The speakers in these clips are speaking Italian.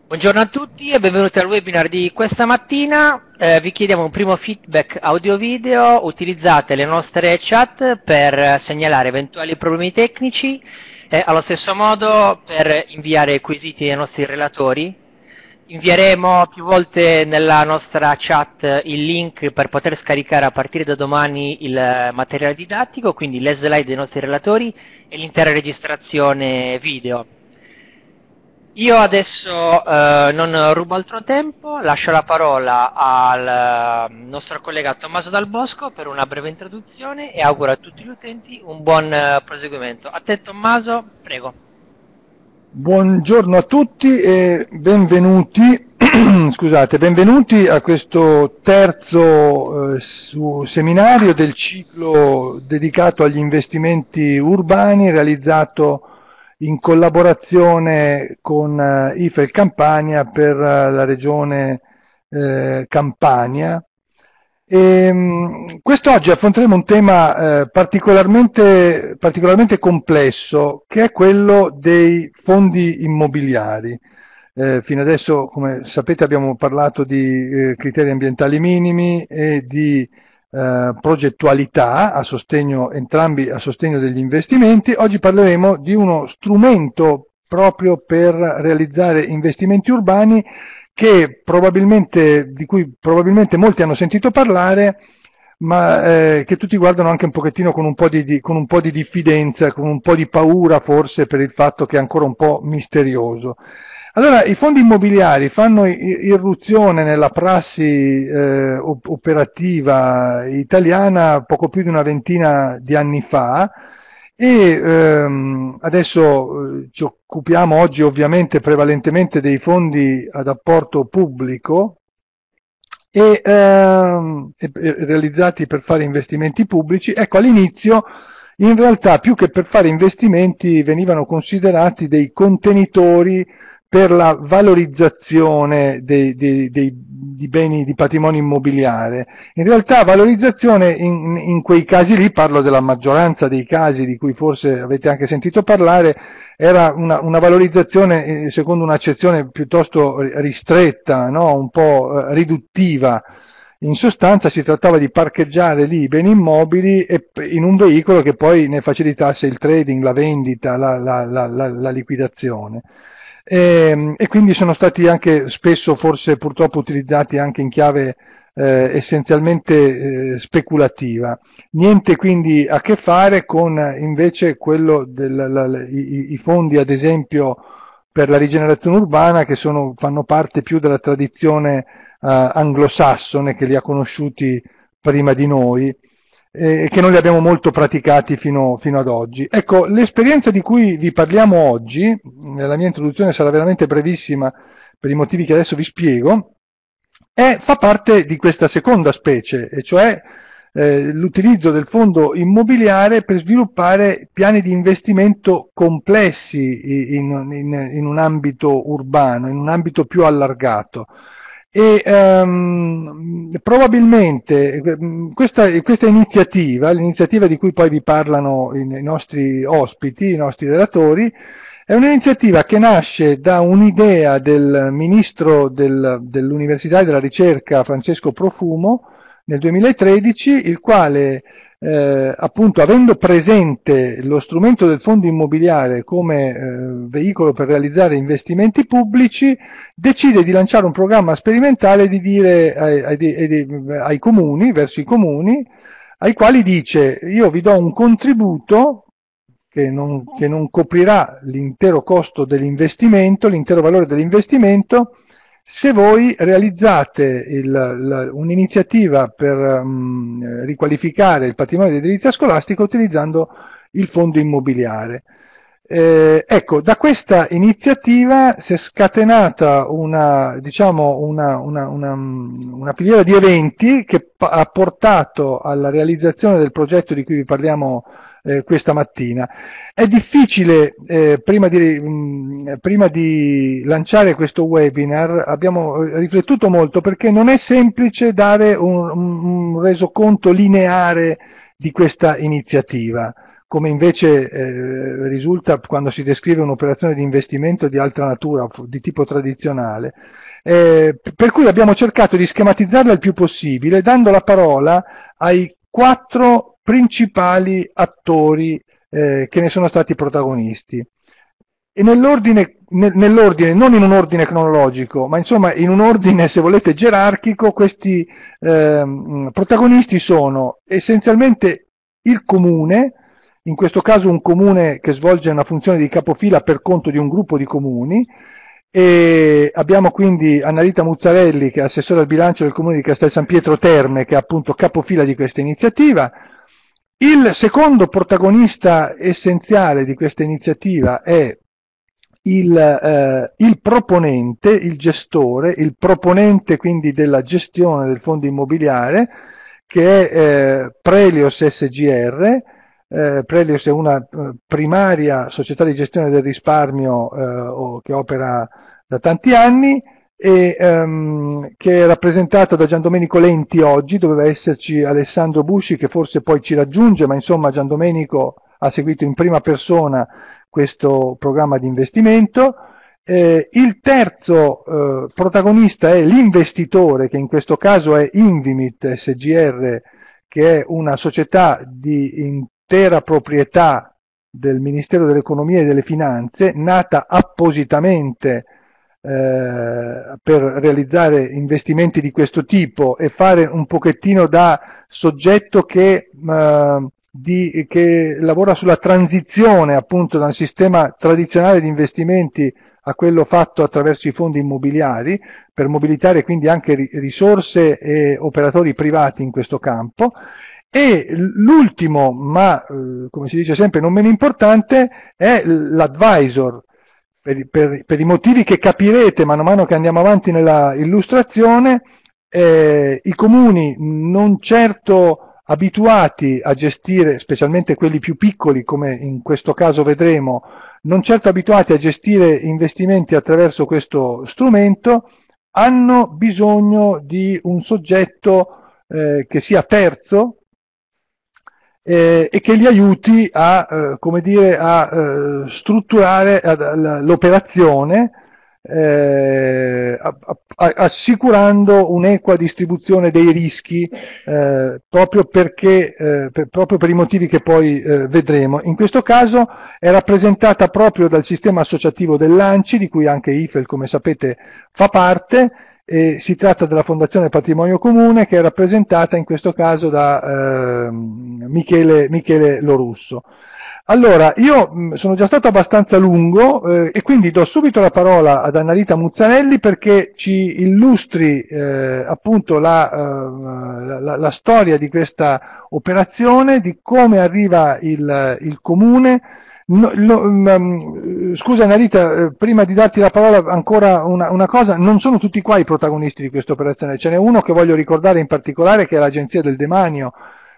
Buongiorno a tutti e benvenuti al webinar di questa mattina. Vi chiediamo un primo feedback audio-video. Utilizzate le nostre chat per segnalare eventuali problemi tecnici e allo stesso modo per inviare quesiti ai nostri relatori. Invieremo più volte nella nostra chat il link per poter scaricare a partire da domani il materiale didattico, quindi le slide dei nostri relatori e l'intera registrazione video. Io adesso non rubo altro tempo, lascio la parola al nostro collega Tommaso Dal Bosco per una breve introduzione e auguro a tutti gli utenti un buon proseguimento. A te Tommaso, prego. Buongiorno a tutti e benvenuti, benvenuti a questo terzo seminario del ciclo dedicato agli investimenti urbani realizzato in collaborazione con IFEL Campania per la regione Campania. Quest'oggi affronteremo un tema particolarmente complesso, che è quello dei fondi immobiliari. Fino adesso, come sapete, abbiamo parlato di criteri ambientali minimi e di progettualità entrambi a sostegno degli investimenti. Oggi parleremo di uno strumento proprio per realizzare investimenti urbani di cui probabilmente molti hanno sentito parlare, ma che tutti guardano anche un pochettino con un po' di diffidenza, con un po' di paura forse per il fatto che è ancora un po' misterioso. Allora, i fondi immobiliari fanno irruzione nella prassi operativa italiana poco più di una ventina di anni fa e adesso ci occupiamo oggi ovviamente prevalentemente dei fondi ad apporto pubblico e realizzati per fare investimenti pubblici. Ecco, all'inizio in realtà più che per fare investimenti venivano considerati dei contenitori per la valorizzazione di beni di patrimonio immobiliare. In realtà valorizzazione in quei casi lì, parlo della maggioranza dei casi di cui forse avete anche sentito parlare, era una valorizzazione secondo un'accezione piuttosto ristretta, no? Un po' riduttiva. In sostanza si trattava di parcheggiare lì i beni immobili in un veicolo che poi ne facilitasse il trading, la vendita, la liquidazione. E quindi sono stati anche spesso forse purtroppo utilizzati anche in chiave essenzialmente speculativa. Niente quindi a che fare con invece quello i fondi ad esempio per la rigenerazione urbana che fanno parte più della tradizione anglosassone che li ha conosciuti prima di noi e che non li abbiamo molto praticati fino ad oggi. Ecco, l'esperienza di cui vi parliamo oggi, la mia introduzione sarà veramente brevissima per i motivi che adesso vi spiego, fa parte di questa seconda specie, e cioè l'utilizzo del fondo immobiliare per sviluppare piani di investimento complessi in un ambito urbano, in un ambito più allargato. E probabilmente questa iniziativa, l'iniziativa di cui poi vi parlano i nostri ospiti, i nostri relatori, è un'iniziativa che nasce da un'idea del ministro dell'Università e della Ricerca Francesco Profumo nel 2013, il quale appunto avendo presente lo strumento del fondo immobiliare come veicolo per realizzare investimenti pubblici, decide di lanciare un programma sperimentale di dire ai comuni, verso i comuni, ai quali dice: io vi do un contributo che non coprirà l'intero costo dell'investimento, l'intero valore dell'investimento, se voi realizzate un'iniziativa per riqualificare il patrimonio di edilizia scolastica utilizzando il fondo immobiliare. Ecco, da questa iniziativa si è scatenata una filiera di eventi che ha portato alla realizzazione del progetto di cui vi parliamo questa mattina. È difficile, prima di lanciare questo webinar, abbiamo riflettuto molto perché non è semplice dare un resoconto lineare di questa iniziativa. come invece risulta quando si descrive un'operazione di investimento di altra natura, di tipo tradizionale. Per cui abbiamo cercato di schematizzarla il più possibile, dando la parola ai 4 principali attori che ne sono stati protagonisti. E nell'ordine, non in un ordine cronologico, ma insomma in un ordine, se volete, gerarchico, questi protagonisti sono essenzialmente il comune, in questo caso un comune che svolge una funzione di capofila per conto di un gruppo di comuni, e abbiamo quindi Annalita Muzzarelli, che è assessore al bilancio del comune di Castel San Pietro Terme, che è appunto capofila di questa iniziativa. Il secondo protagonista essenziale di questa iniziativa è il proponente, il gestore, il proponente quindi della gestione del fondo immobiliare, che è Prelios SGR. Prelios è una primaria società di gestione del risparmio che opera da tanti anni e che è rappresentato da Giandomenico Lenti oggi. Doveva esserci Alessandro Busci, che forse poi ci raggiunge, ma insomma Giandomenico ha seguito in prima persona questo programma di investimento. Il terzo protagonista è l'investitore, che in questo caso è Invimit SGR, che è una società di intera proprietà del Ministero dell'Economia e delle Finanze, nata appositamente per realizzare investimenti di questo tipo e fare un pochettino da soggetto che lavora sulla transizione appunto da un sistema tradizionale di investimenti a quello fatto attraverso i fondi immobiliari, per mobilitare quindi anche risorse e operatori privati in questo campo. E l'ultimo, ma come si dice sempre non meno importante, è l'advisor, per i motivi che capirete man mano che andiamo avanti nella illustrazione. I comuni non certo abituati a gestire, specialmente quelli più piccoli, come in questo caso vedremo, non certo abituati a gestire investimenti attraverso questo strumento, hanno bisogno di un soggetto che sia terzo e che li aiuti a, come dire, a strutturare l'operazione, assicurando un'equa distribuzione dei rischi, proprio per i motivi che poi vedremo. In questo caso è rappresentata proprio dal sistema associativo dell'ANCI, di cui anche IFEL, come sapete, fa parte. Si tratta della Fondazione Patrimonio Comune, che è rappresentata in questo caso da Michele Lorusso. Allora, io sono già stato abbastanza lungo e quindi do subito la parola ad Annalita Muzzarelli perché ci illustri appunto la storia di questa operazione, di come arriva il comune. Scusa Annalita, prima di darti la parola ancora una cosa: non sono tutti qua i protagonisti di questa operazione, ce n'è uno che voglio ricordare in particolare, che è l'Agenzia del Demanio,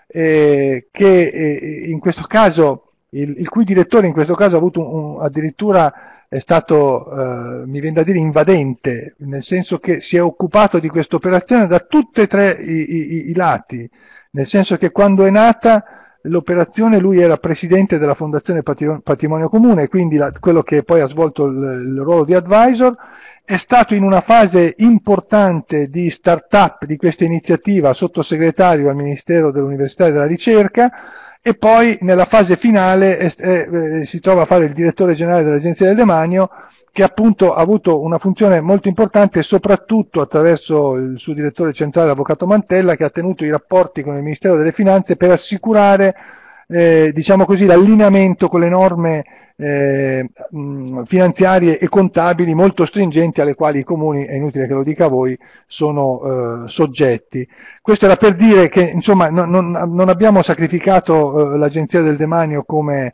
che in questo caso il cui direttore in questo caso ha avuto addirittura è stato, mi viene da dire, invadente, nel senso che si è occupato di questa operazione da tutti e tre i lati, nel senso che quando è nata l'operazione lui era presidente della Fondazione Patrimonio Comune, quindi quello che poi ha svolto il ruolo di advisor, è stato in una fase importante di start-up di questa iniziativa sottosegretario al Ministero dell'Università e della Ricerca, e poi nella fase finale si trova a fare il direttore generale dell'Agenzia del Demanio, che appunto ha avuto una funzione molto importante soprattutto attraverso il suo direttore centrale, l'avvocato Mantella, che ha tenuto i rapporti con il Ministero delle Finanze per assicurare diciamo così, l'allineamento con le norme finanziarie e contabili molto stringenti alle quali i comuni, è inutile che lo dica a voi, sono soggetti. Questo era per dire che insomma non abbiamo sacrificato l'Agenzia del Demanio come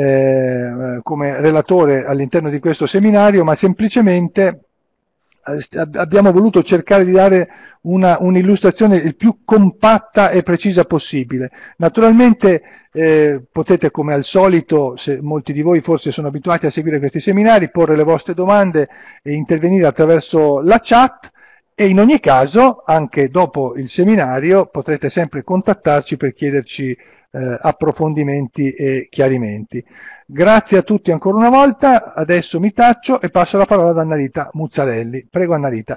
relatore all'interno di questo seminario, ma semplicemente abbiamo voluto cercare di dare un'illustrazione il più compatta e precisa possibile. Naturalmente potete, come al solito, se molti di voi forse sono abituati a seguire questi seminari, porre le vostre domande e intervenire attraverso la chat, e in ogni caso anche dopo il seminario potrete sempre contattarci per chiederci approfondimenti e chiarimenti. Grazie a tutti ancora una volta, adesso mi taccio e passo la parola ad Annarita Muzzarelli. Prego Annarita.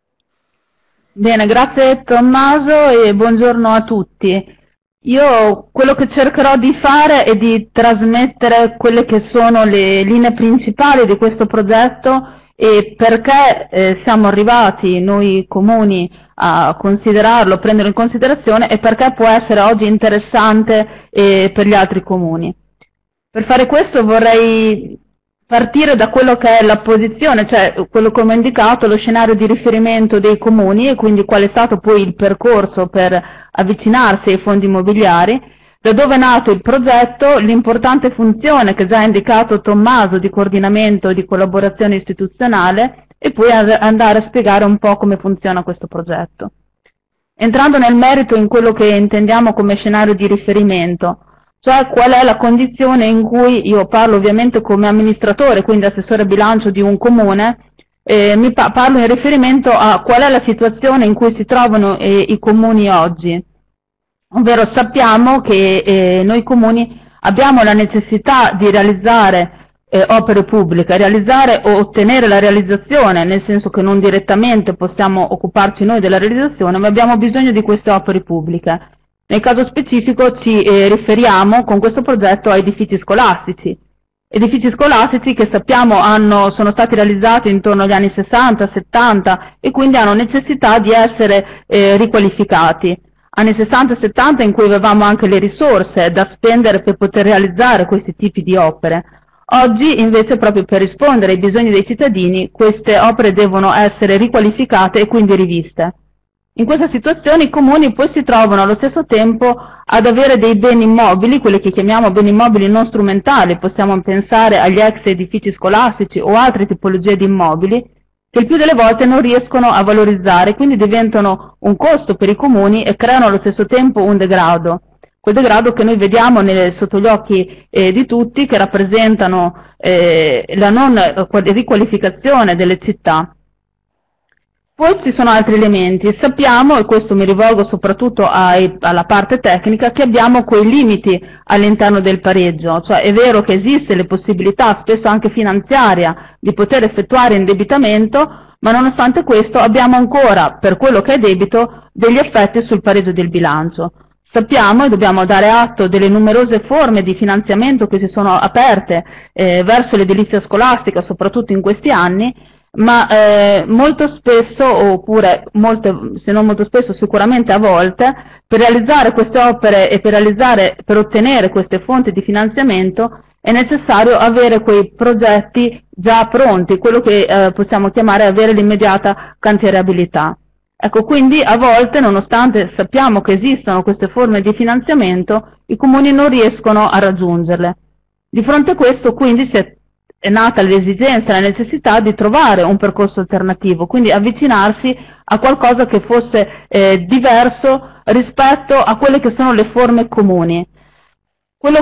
Bene, grazie Tommaso e buongiorno a tutti. Io quello che cercherò di fare è di trasmettere quelle che sono le linee principali di questo progetto e perché siamo arrivati noi comuni a considerarlo, prenderlo in considerazione e perché può essere oggi interessante per gli altri comuni. Per fare questo vorrei partire da quello che è la posizione, cioè quello come ho indicato, lo scenario di riferimento dei comuni e quindi qual è stato poi il percorso per avvicinarsi ai fondi immobiliari, da dove è nato il progetto, l'importante funzione che già ha indicato Tommaso di coordinamento e di collaborazione istituzionale e poi andare a spiegare un po' come funziona questo progetto. Entrando nel merito in quello che intendiamo come scenario di riferimento, cioè qual è la condizione in cui io parlo ovviamente come amministratore, quindi assessore bilancio di un comune, parlo in riferimento a qual è la situazione in cui si trovano i comuni oggi. Ovvero sappiamo che noi comuni abbiamo la necessità di realizzare opere pubbliche, realizzare o ottenere la realizzazione, nel senso che non direttamente possiamo occuparci noi della realizzazione, ma abbiamo bisogno di queste opere pubbliche. Nel caso specifico ci riferiamo con questo progetto a edifici scolastici che sappiamo sono stati realizzati intorno agli anni 60-70 e quindi hanno necessità di essere riqualificati. Anni 60-70 in cui avevamo anche le risorse da spendere per poter realizzare questi tipi di opere. Oggi invece, proprio per rispondere ai bisogni dei cittadini, queste opere devono essere riqualificate e quindi riviste. In questa situazione i comuni poi si trovano allo stesso tempo ad avere dei beni immobili, quelli che chiamiamo beni immobili non strumentali, possiamo pensare agli ex edifici scolastici o altre tipologie di immobili, che il più delle volte non riescono a valorizzare, quindi diventano un costo per i comuni e creano allo stesso tempo un degrado. Quel degrado che noi vediamo sotto gli occhi di tutti, che rappresentano la non riqualificazione delle città. Poi ci sono altri elementi, sappiamo, e questo mi rivolgo soprattutto alla parte tecnica, che abbiamo quei limiti all'interno del pareggio, cioè è vero che esiste le possibilità, spesso anche finanziaria, di poter effettuare indebitamento, ma nonostante questo abbiamo ancora, per quello che è debito, degli effetti sul pareggio del bilancio. Sappiamo e dobbiamo dare atto delle numerose forme di finanziamento che si sono aperte verso l'edilizia scolastica, soprattutto in questi anni, ma molto spesso, oppure se non molto spesso, sicuramente a volte, per realizzare queste opere e per ottenere queste fonti di finanziamento è necessario avere quei progetti già pronti, quello che possiamo chiamare avere l'immediata cantierabilità. Ecco, quindi a volte, nonostante sappiamo che esistono queste forme di finanziamento, i comuni non riescono a raggiungerle. Di fronte a questo, quindi, è nata l'esigenza, la necessità di trovare un percorso alternativo, quindi avvicinarsi a qualcosa che fosse diverso rispetto a quelle che sono le forme comuni. Quello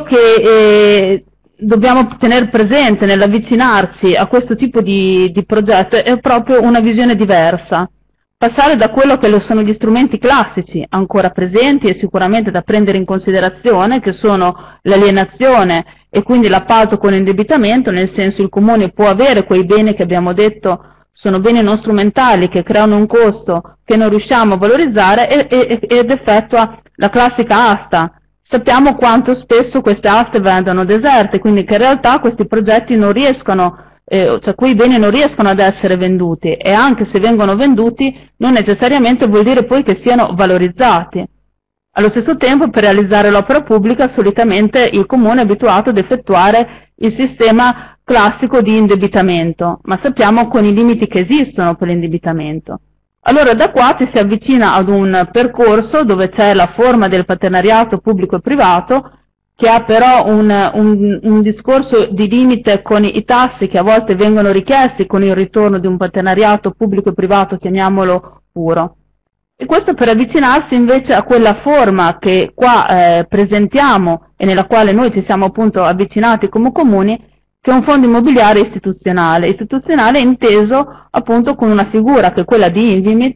che dobbiamo tenere presente nell'avvicinarci a questo tipo di progetto è proprio una visione diversa. Passare da quello che sono gli strumenti classici ancora presenti e sicuramente da prendere in considerazione, che sono l'alienazione e quindi l'appalto con indebitamento, nel senso il comune può avere quei beni che abbiamo detto sono beni non strumentali che creano un costo che non riusciamo a valorizzare ed effettua la classica asta. Sappiamo quanto spesso queste aste vengono deserte, quindi che in realtà questi progetti non riescono, cioè quei beni non riescono ad essere venduti e anche se vengono venduti non necessariamente vuol dire poi che siano valorizzati. Allo stesso tempo, per realizzare l'opera pubblica solitamente il comune è abituato ad effettuare il sistema classico di indebitamento, ma sappiamo con i limiti che esistono per l'indebitamento. Allora da qua ci si avvicina ad un percorso dove c'è la forma del partenariato pubblico e privato, che ha però un discorso di limite con i tassi che a volte vengono richiesti con il ritorno di un partenariato pubblico e privato, chiamiamolo puro. E questo per avvicinarsi invece a quella forma che qua presentiamo e nella quale noi ci siamo appunto avvicinati come comuni, che è un fondo immobiliare istituzionale inteso appunto con una figura che è quella di Invimit,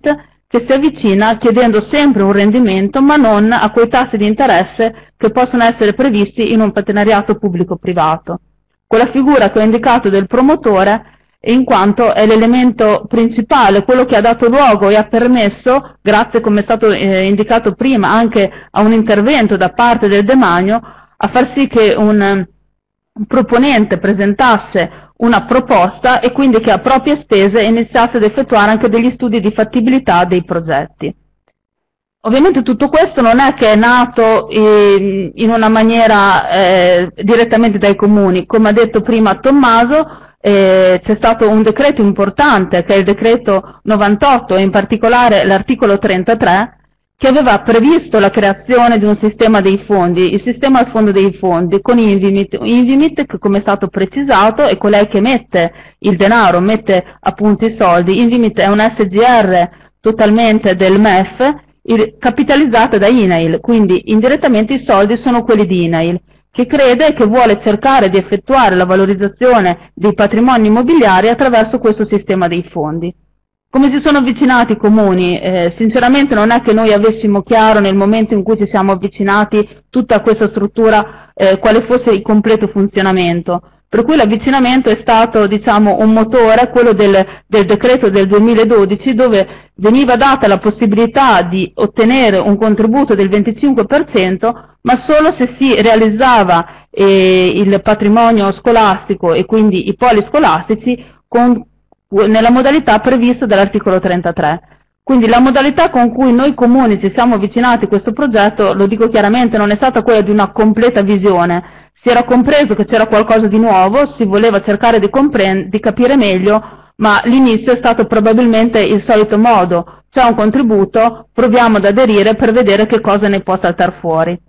che si avvicina chiedendo sempre un rendimento, ma non a quei tassi di interesse che possono essere previsti in un partenariato pubblico-privato. Quella figura che ho indicato del promotore, in quanto è l'elemento principale, quello che ha dato luogo e ha permesso, grazie come è stato indicato prima, anche a un intervento da parte del demanio, a far sì che un proponente presentasse una proposta e quindi che a proprie spese iniziasse ad effettuare anche degli studi di fattibilità dei progetti. Ovviamente tutto questo non è che è nato in una maniera direttamente dai comuni. Come ha detto prima Tommaso, c'è stato un decreto importante, che è il decreto 98, e in particolare l'articolo 33, che aveva previsto la creazione di un sistema dei fondi, il sistema al fondo dei fondi, con Invimit che, come è stato precisato, è colei che mette il denaro, mette appunto i soldi. Invimit è un SGR totalmente del MEF, capitalizzata da INAIL, quindi indirettamente i soldi sono quelli di INAIL, che crede e che vuole cercare di effettuare la valorizzazione dei patrimoni immobiliari attraverso questo sistema dei fondi. Come si sono avvicinati i comuni? Sinceramente non è che noi avessimo chiaro nel momento in cui ci siamo avvicinati tutta questa struttura quale fosse il completo funzionamento, per cui l'avvicinamento è stato, diciamo, un motore, quello del decreto del 2012, dove veniva data la possibilità di ottenere un contributo del 25%, ma solo se si realizzava il patrimonio scolastico e quindi i poli scolastici nella modalità prevista dall'articolo 33. Quindi la modalità con cui noi comuni ci siamo avvicinati a questo progetto, lo dico chiaramente, non è stata quella di una completa visione. Si era compreso che c'era qualcosa di nuovo, si voleva cercare di capire meglio, ma l'inizio è stato probabilmente il solito modo. C'è un contributo, proviamo ad aderire per vedere che cosa ne può saltare fuori.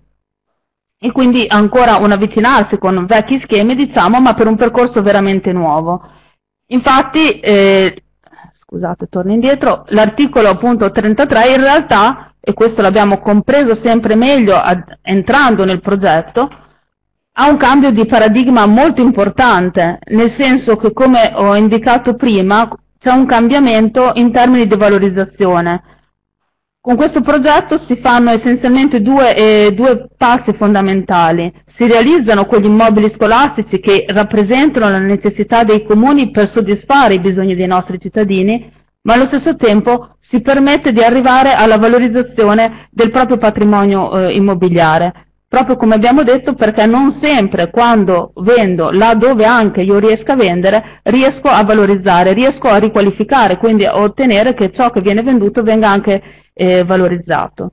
E quindi ancora un avvicinarsi con vecchi schemi, diciamo, ma per un percorso veramente nuovo. Infatti, scusate, torno indietro, l'articolo appunto 33 in realtà, e questo l'abbiamo compreso sempre meglio entrando nel progetto, ha un cambio di paradigma molto importante, nel senso che, come ho indicato prima, c'è un cambiamento in termini di valorizzazione. Con questo progetto si fanno essenzialmente due passi fondamentali. Si realizzano quegli immobili scolastici che rappresentano la necessità dei comuni per soddisfare i bisogni dei nostri cittadini, ma allo stesso tempo si permette di arrivare alla valorizzazione del proprio patrimonio immobiliare. Proprio come abbiamo detto, perché non sempre quando vendo, là dove anche io riesco a vendere, riesco a valorizzare, riesco a riqualificare, quindi a ottenere che ciò che viene venduto venga anche valorizzato.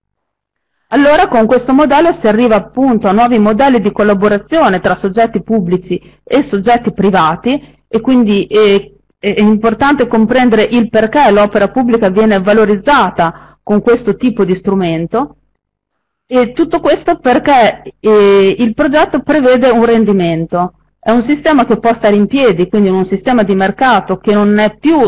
Allora con questo modello si arriva appunto a nuovi modelli di collaborazione tra soggetti pubblici e soggetti privati, e quindi è importante comprendere il perché l'opera pubblica viene valorizzata con questo tipo di strumento. E tutto questo perché il progetto prevede un rendimento, è un sistema che può stare in piedi, quindi un sistema di mercato che non è più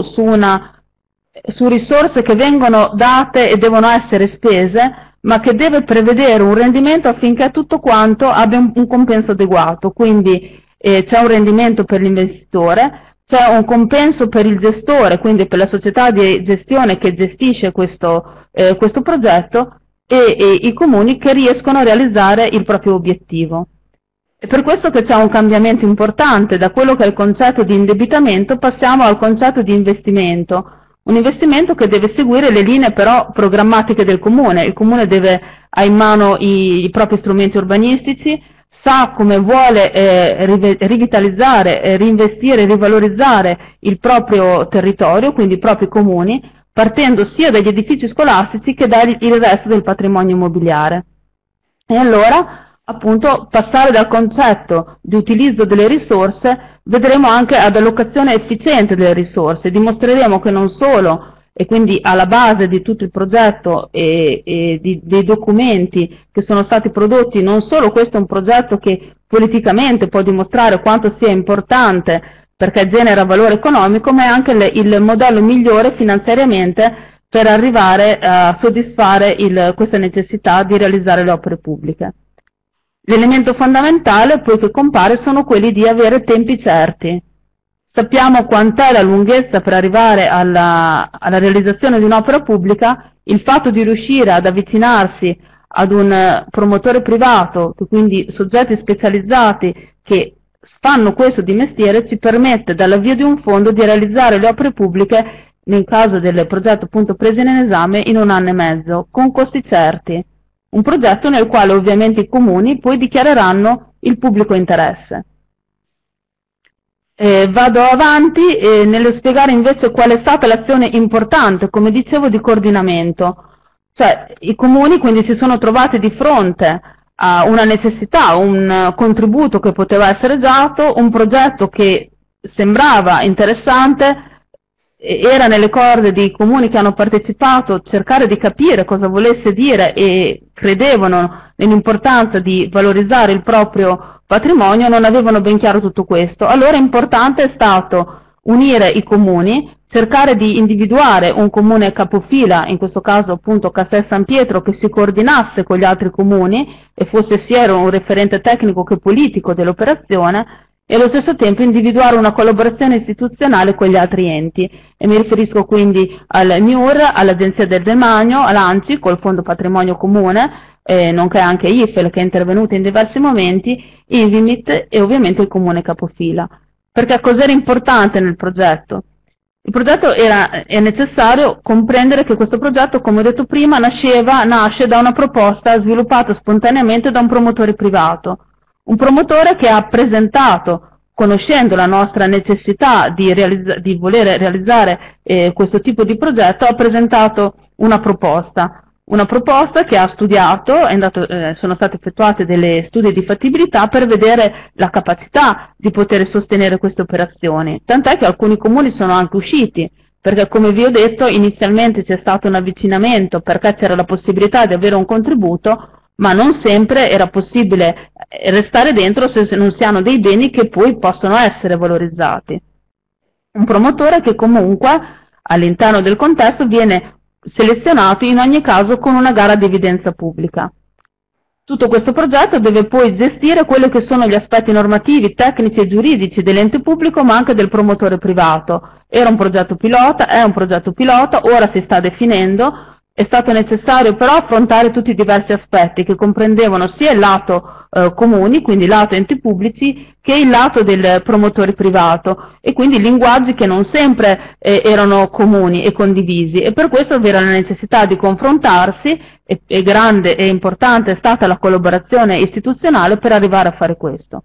su risorse che vengono date e devono essere spese, ma che deve prevedere un rendimento affinché tutto quanto abbia un compenso adeguato. Quindi c'è un rendimento per l'investitore, c'è un compenso per il gestore, quindi per la società di gestione che gestisce questo progetto, e i comuni che riescono a realizzare il proprio obiettivo. È per questo che c'è un cambiamento importante: da quello che è il concetto di indebitamento passiamo al concetto di investimento, un investimento che deve seguire le linee però programmatiche del comune. Il comune ha in mano i propri strumenti urbanistici, sa come vuole rivitalizzare, reinvestire, rivalorizzare il proprio territorio, quindi i propri comuni, partendo sia dagli edifici scolastici che dal resto del patrimonio immobiliare. E allora, appunto, passare dal concetto di utilizzo delle risorse, vedremo anche ad allocazione efficiente delle risorse. Dimostreremo che non solo, e quindi alla base di tutto il progetto e dei documenti che sono stati prodotti, non solo questo è un progetto che politicamente può dimostrare quanto sia importante perché genera valore economico, ma è anche il modello migliore finanziariamente per arrivare a soddisfare questa necessità di realizzare le opere pubbliche. L'elemento fondamentale poi che compare sono quelli di avere tempi certi. sappiamo quant'è la lunghezza per arrivare alla realizzazione di un'opera pubblica. Il fatto di riuscire ad avvicinarsi ad un promotore privato, quindi soggetti specializzati che fanno questo di mestiere, ci permette dall'avvio di un fondo di realizzare le opere pubbliche, nel caso del progetto appunto preso in esame, in 1 anno e mezzo, con costi certi. Un progetto nel quale ovviamente i comuni poi dichiareranno il pubblico interesse. Vado avanti nello spiegare invece qual è stata l'azione importante, come dicevo, di coordinamento. Cioè i comuni quindi si sono trovati di fronte a una necessità, un contributo che poteva essere dato, un progetto che sembrava interessante, era nelle corde dei comuni che hanno partecipato cercare di capire cosa volesse dire e credevano nell'importanza di valorizzare il proprio patrimonio, non avevano ben chiaro tutto questo. Allora importante è stato unire i comuni, cercare di individuare un comune capofila, in questo caso appunto Castel San Pietro, che si coordinasse con gli altri comuni e fosse sia un referente tecnico che politico dell'operazione, e allo stesso tempo individuare una collaborazione istituzionale con gli altri enti, e mi riferisco quindi al MIUR, all'Agenzia del Demanio, all'ANCI col Fondo Patrimonio Comune, nonché anche IFEL che è intervenuta in diversi momenti, INVIMIT e ovviamente il comune capofila. Perché cos'era importante nel progetto? Il progetto è necessario comprendere che questo progetto, come ho detto prima, nasce da una proposta sviluppata spontaneamente da un promotore privato. Un promotore che ha presentato, conoscendo la nostra necessità di voler realizzare questo tipo di progetto, ha presentato una proposta che ha studiato, sono stati effettuati delle studi di fattibilità per vedere la capacità di poter sostenere queste operazioni, tant'è che alcuni comuni sono anche usciti, perché come vi ho detto inizialmente c'è stato un avvicinamento perché c'era la possibilità di avere un contributo, ma non sempre era possibile restare dentro se non si hanno dei beni che poi possono essere valorizzati. Un promotore che comunque all'interno del contesto viene selezionato in ogni caso con una gara di evidenza pubblica. Tutto questo progetto deve poi gestire quelli che sono gli aspetti normativi, tecnici e giuridici dell'ente pubblico ma anche del promotore privato. Era un progetto pilota, è un progetto pilota, ora si sta definendo. È stato necessario però affrontare tutti i diversi aspetti che comprendevano sia il lato comuni, quindi il lato enti pubblici, che il lato del promotore privato e quindi linguaggi che non sempre erano comuni e condivisi, e per questo vi era la necessità di confrontarsi e grande e importante è stata la collaborazione istituzionale per arrivare a fare questo.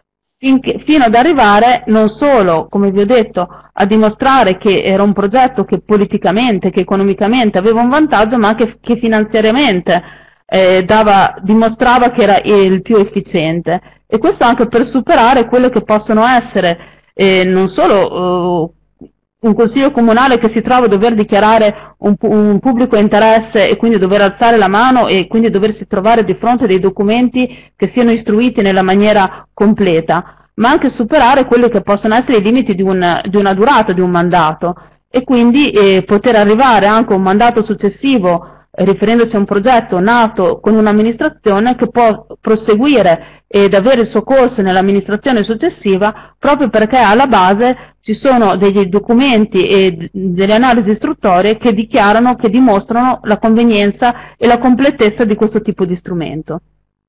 Fino ad arrivare non solo, come vi ho detto, a dimostrare che era un progetto che politicamente, che economicamente aveva un vantaggio, ma anche che finanziariamente dimostrava che era il più efficiente. E questo anche per superare quelle che possono essere non solo un consiglio comunale che si trova a dover dichiarare un pubblico interesse e quindi dover alzare la mano e quindi doversi trovare di fronte a dei documenti che siano istruiti nella maniera completa, ma anche superare quelli che possono essere i limiti di una durata di un mandato e quindi poter arrivare anche a un mandato successivo riferendosi a un progetto nato con un'amministrazione che può proseguire ed avere il suo corso nell'amministrazione successiva, proprio perché alla base ci sono degli documenti e delle analisi istruttorie che dichiarano, che dimostrano la convenienza e la completezza di questo tipo di strumento.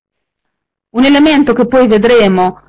Un elemento che poi vedremo,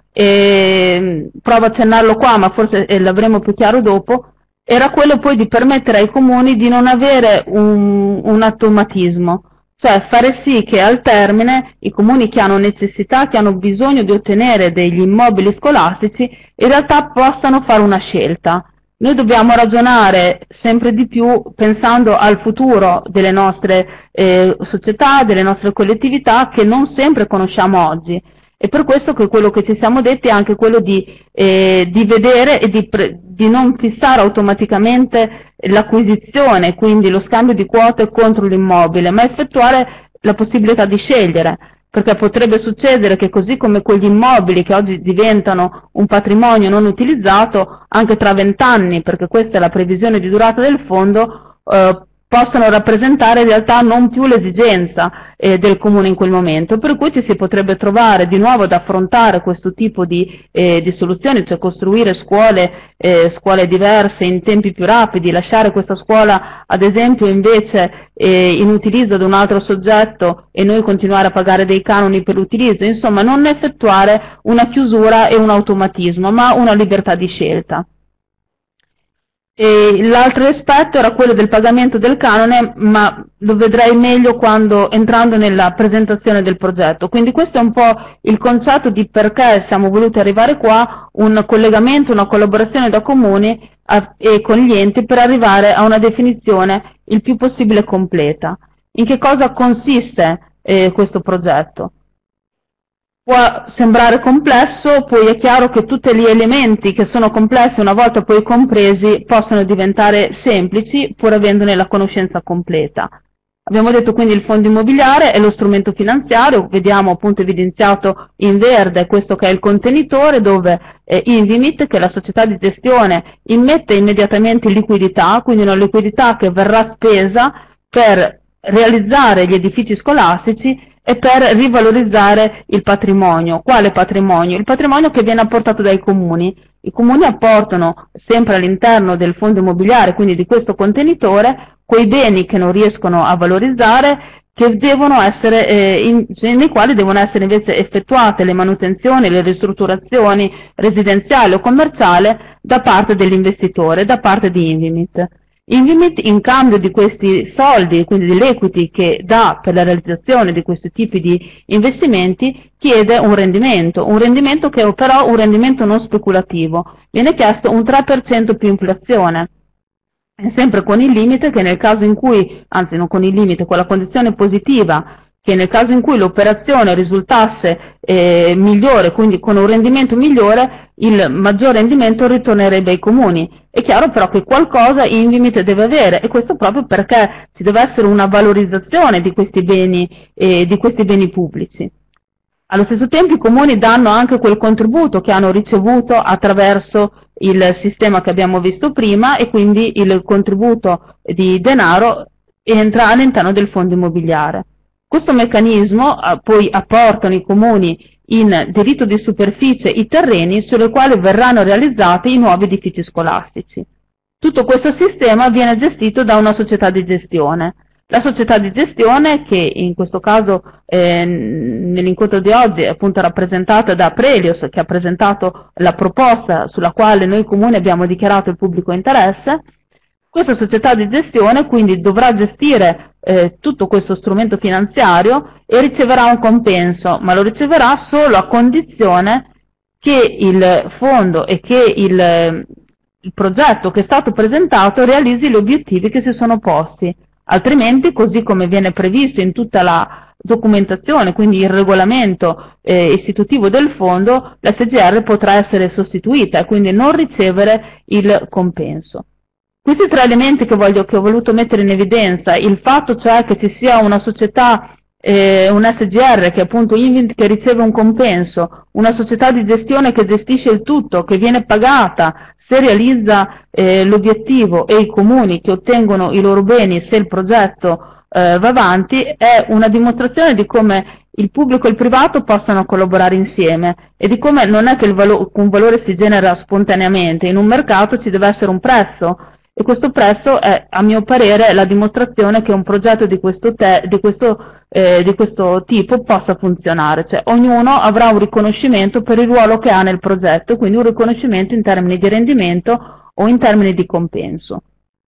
provo a accennarlo qua ma forse l'avremo più chiaro dopo, era quello poi di permettere ai comuni di non avere un automatismo, cioè fare sì che al termine i comuni che hanno necessità, che hanno bisogno di ottenere degli immobili scolastici, in realtà possano fare una scelta. Noi dobbiamo ragionare sempre di più pensando al futuro delle nostre società, delle nostre collettività che non sempre conosciamo oggi. E per questo che quello che ci siamo detti è anche quello di vedere e di non fissare automaticamente l'acquisizione, quindi lo scambio di quote contro l'immobile, ma effettuare la possibilità di scegliere, perché potrebbe succedere che così come quegli immobili che oggi diventano un patrimonio non utilizzato, anche tra 20 anni, perché questa è la previsione di durata del fondo, possono rappresentare in realtà non più l'esigenza del comune in quel momento, per cui ci si potrebbe trovare di nuovo ad affrontare questo tipo di soluzioni, cioè costruire scuole diverse in tempi più rapidi, lasciare questa scuola ad esempio invece in utilizzo ad un altro soggetto e noi continuare a pagare dei canoni per l'utilizzo, insomma non effettuare una chiusura e un automatismo, ma una libertà di scelta. L'altro aspetto era quello del pagamento del canone, ma lo vedrei meglio quando entrando nella presentazione del progetto. Quindi questo è un po' il concetto di perché siamo voluti arrivare qua, un collegamento, una collaborazione da comuni e con gli enti per arrivare a una definizione il più possibile completa. In che cosa consiste questo progetto? Può sembrare complesso, poi è chiaro che tutti gli elementi che sono complessi una volta poi compresi possono diventare semplici pur avendone la conoscenza completa. Abbiamo detto quindi il fondo immobiliare è lo strumento finanziario, vediamo appunto evidenziato in verde questo che è il contenitore dove Invimit, che è la società di gestione, immette immediatamente liquidità, quindi una liquidità che verrà spesa per realizzare gli edifici scolastici e per rivalorizzare il patrimonio. Quale patrimonio? Il patrimonio che viene apportato dai comuni. I comuni apportano sempre all'interno del fondo immobiliare, quindi di questo contenitore, quei beni che non riescono a valorizzare, che devono essere, nei quali devono essere invece effettuate le manutenzioni, le ristrutturazioni residenziali o commerciali da parte dell'investitore, da parte di Invimit. Invimit in cambio di questi soldi, quindi dell'equity che dà per la realizzazione di questi tipi di investimenti, chiede un rendimento che è però un rendimento non speculativo. Viene chiesto un 3% più inflazione, sempre con il limite che nel caso in cui, anzi non con il limite, con la condizione positiva, che nel caso in cui l'operazione risultasse migliore, quindi con un rendimento migliore, il maggior rendimento ritornerebbe ai comuni. È chiaro però che qualcosa Invimit deve avere, e questo proprio perché ci deve essere una valorizzazione di questi beni pubblici. Allo stesso tempo i comuni danno anche quel contributo che hanno ricevuto attraverso il sistema che abbiamo visto prima, e quindi il contributo di denaro entra all'interno del fondo immobiliare. Questo meccanismo poi apportano i comuni in diritto di superficie i terreni sulle quali verranno realizzati i nuovi edifici scolastici. Tutto questo sistema viene gestito da una società di gestione. La società di gestione, che in questo caso nell'incontro di oggi è appunto rappresentata da Prelios, che ha presentato la proposta sulla quale noi comuni abbiamo dichiarato il pubblico interesse. Questa società di gestione quindi dovrà gestire tutto questo strumento finanziario e riceverà un compenso, ma lo riceverà solo a condizione che il fondo e che il progetto che è stato presentato realizzi gli obiettivi che si sono posti. Altrimenti, così come viene previsto in tutta la documentazione, quindi il regolamento istitutivo del fondo, la SGR potrà essere sostituita e quindi non ricevere il compenso. Questi tre elementi che ho voluto mettere in evidenza, il fatto cioè che ci sia una società, un SGR che è appunto Invimit, che riceve un compenso, una società di gestione che gestisce il tutto, che viene pagata se realizza l'obiettivo, e i comuni che ottengono i loro beni se il progetto va avanti, è una dimostrazione di come il pubblico e il privato possano collaborare insieme e di come non è che un valore si genera spontaneamente. In un mercato ci deve essere un prezzo, e questo prezzo è, a mio parere, la dimostrazione che un progetto di questo tipo possa funzionare, cioè ognuno avrà un riconoscimento per il ruolo che ha nel progetto, quindi un riconoscimento in termini di rendimento o in termini di compenso.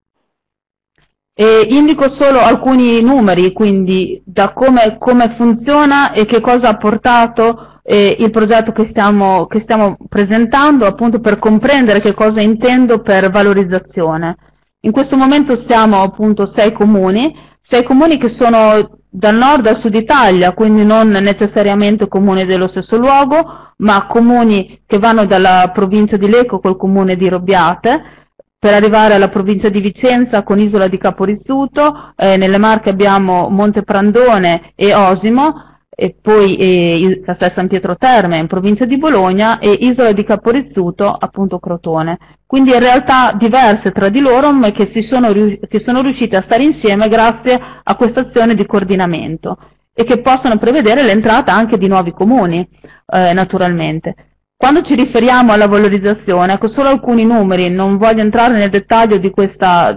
E indico solo alcuni numeri, quindi da come funziona e che cosa ha portato il progetto che stiamo presentando, appunto per comprendere che cosa intendo per valorizzazione. In questo momento siamo appunto 6 comuni che sono dal nord al sud Italia, quindi non necessariamente comuni dello stesso luogo, ma comuni che vanno dalla provincia di Lecco col comune di Robbiate, per arrivare alla provincia di Vicenza con Isola di Caporizzuto, nelle Marche abbiamo Monteprandone e Osimo, e poi Castel San Pietro Terme in provincia di Bologna e Isola di Caporizzuto, appunto Crotone. Quindi in realtà diverse tra di loro, ma che sono riuscite a stare insieme grazie a questa azione di coordinamento e che possono prevedere l'entrata anche di nuovi comuni, naturalmente. Quando ci riferiamo alla valorizzazione, ecco solo alcuni numeri, non voglio entrare nel dettaglio di questo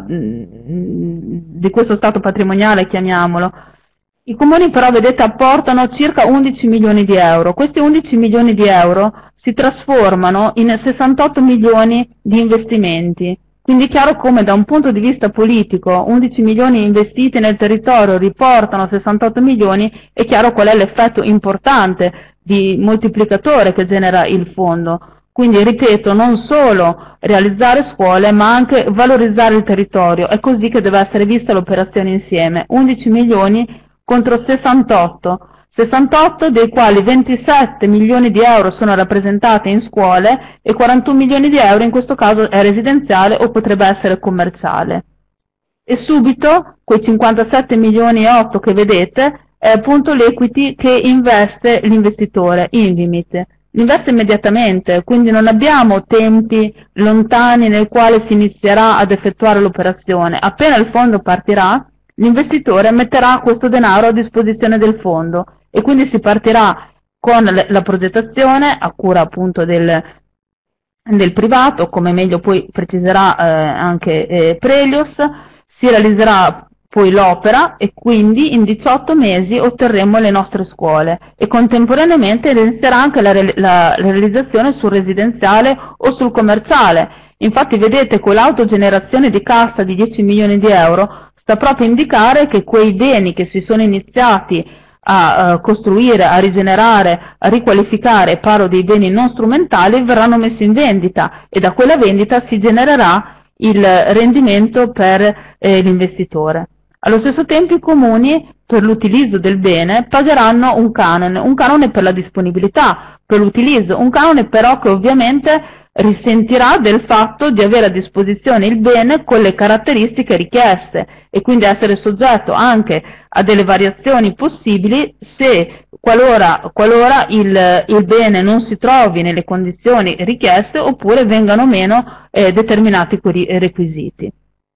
stato patrimoniale, chiamiamolo. I comuni però, vedete, apportano circa 11 milioni di euro. Questi 11 milioni di euro si trasformano in 68 milioni di investimenti. Quindi è chiaro come da un punto di vista politico 11 milioni investiti nel territorio riportano 68 milioni, è chiaro qual è l'effetto importante di moltiplicatore che genera il fondo. Quindi, ripeto, non solo realizzare scuole, ma anche valorizzare il territorio. È così che deve essere vista l'operazione insieme. 11 milioni contro 68 dei quali 27 milioni di euro sono rappresentati in scuole e 41 milioni di euro in questo caso è residenziale o potrebbe essere commerciale. E subito quei 57 milioni e 8 che vedete è appunto l'equity che investe l'investitore, Invimit. Investe immediatamente, quindi non abbiamo tempi lontani nel quale si inizierà ad effettuare l'operazione. Appena il fondo partirà, l'investitore metterà questo denaro a disposizione del fondo e quindi si partirà con la progettazione a cura appunto del privato, come meglio poi preciserà anche Prelios, si realizzerà poi l'opera e quindi in 18 mesi otterremo le nostre scuole e contemporaneamente inizierà anche la realizzazione sul residenziale o sul commerciale. Infatti vedete con l'autogenerazione di cassa di 10 milioni di euro sta proprio a indicare che quei beni che si sono iniziati a costruire, a rigenerare, a riqualificare, parlo dei beni non strumentali, verranno messi in vendita e da quella vendita si genererà il rendimento per l'investitore. Allo stesso tempo i comuni per l'utilizzo del bene pagheranno un canone per la disponibilità, per l'utilizzo, un canone però che ovviamente risentirà del fatto di avere a disposizione il bene con le caratteristiche richieste e quindi essere soggetto anche a delle variazioni possibili se qualora il bene non si trovi nelle condizioni richieste oppure vengano meno determinati requisiti.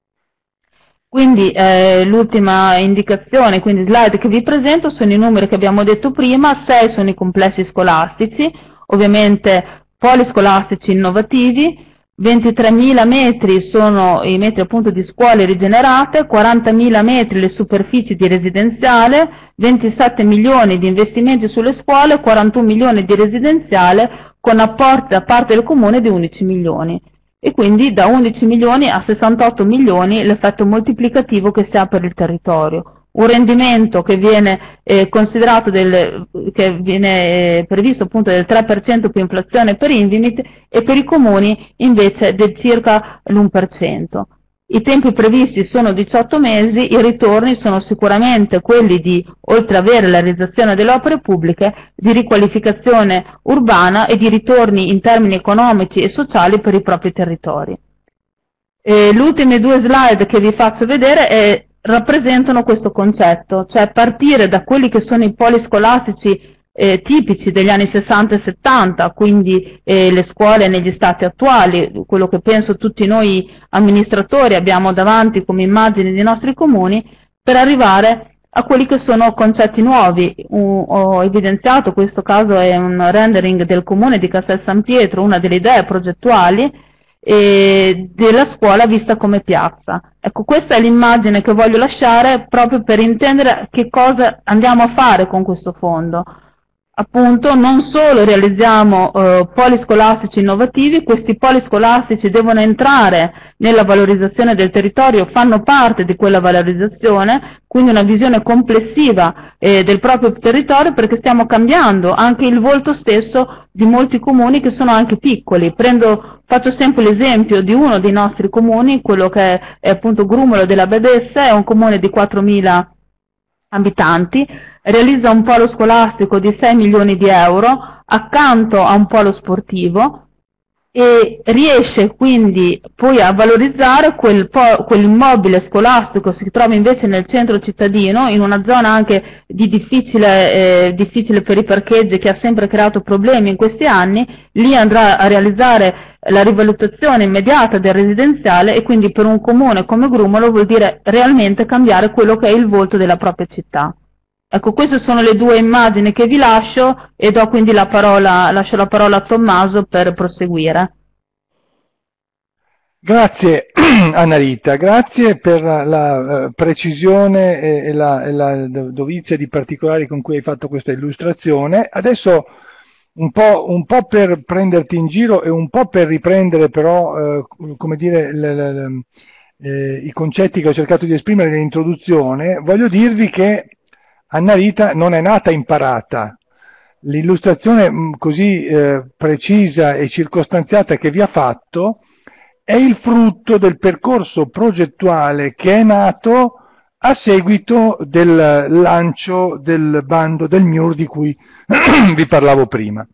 Quindi l'ultima indicazione, quindi slide che vi presento, sono i numeri che abbiamo detto prima. 6 sono i complessi scolastici, ovviamente poliscolastici innovativi, 23.000 metri sono i metri appunto di scuole rigenerate, 40.000 metri le superfici di residenziale, 27 milioni di investimenti sulle scuole, 41 milioni di residenziale con apporti da parte del comune di 11 milioni. E quindi da 11 milioni a 68 milioni l'effetto moltiplicativo che si ha per il territorio. Un rendimento che viene considerato che viene previsto appunto del 3% più inflazione per Invimit e per i comuni invece del circa l'1%. I tempi previsti sono 18 mesi, i ritorni sono sicuramente quelli di, oltre ad avere la realizzazione delle opere pubbliche, di riqualificazione urbana e di ritorni in termini economici e sociali per i propri territori. Le ultime 2 slide che vi faccio vedere rappresentano questo concetto, cioè partire da quelli che sono i poli scolastici tipici degli anni 60 e 70, quindi le scuole negli stati attuali, quello che penso tutti noi amministratori abbiamo davanti come immagini dei nostri comuni, per arrivare a quelli che sono concetti nuovi. Ho evidenziato, in questo caso è un rendering del comune di Castel San Pietro, una delle idee progettuali della scuola vista come piazza. Ecco, questa è l'immagine che voglio lasciare proprio per intendere che cosa andiamo a fare con questo fondo. Appunto, non solo realizziamo poli scolastici innovativi, questi poli scolastici devono entrare nella valorizzazione del territorio, fanno parte di quella valorizzazione, quindi una visione complessiva del proprio territorio, perché stiamo cambiando anche il volto stesso di molti comuni che sono anche piccoli. Faccio sempre l'esempio di uno dei nostri comuni, quello che è appunto Grumolo della Bedessa, è un comune di 4.000 abitanti, realizza un polo scolastico di 6 milioni di euro accanto a un polo sportivo e riesce quindi poi a valorizzare quell'immobile scolastico che si trova invece nel centro cittadino, in una zona anche di difficile per i parcheggi, che ha sempre creato problemi in questi anni. Lì andrà a realizzare la rivalutazione immediata del residenziale, e quindi per un comune come Grumolo vuol dire realmente cambiare quello che è il volto della propria città. Ecco, queste sono le due immagini che vi lascio, e do quindi lascio la parola a Tommaso per proseguire. Grazie Anna Rita, grazie per la precisione e la dovizia di particolari con cui hai fatto questa illustrazione. Adesso un po' per prenderti in giro e un po' per riprendere però, come dire, i concetti che ho cercato di esprimere nell'introduzione, voglio dirvi che Anna Rita non è nata imparata. L'illustrazione così precisa e circostanziata che vi ha fatto è il frutto del percorso progettuale che è nato a seguito del lancio del bando del MIUR di cui vi parlavo prima.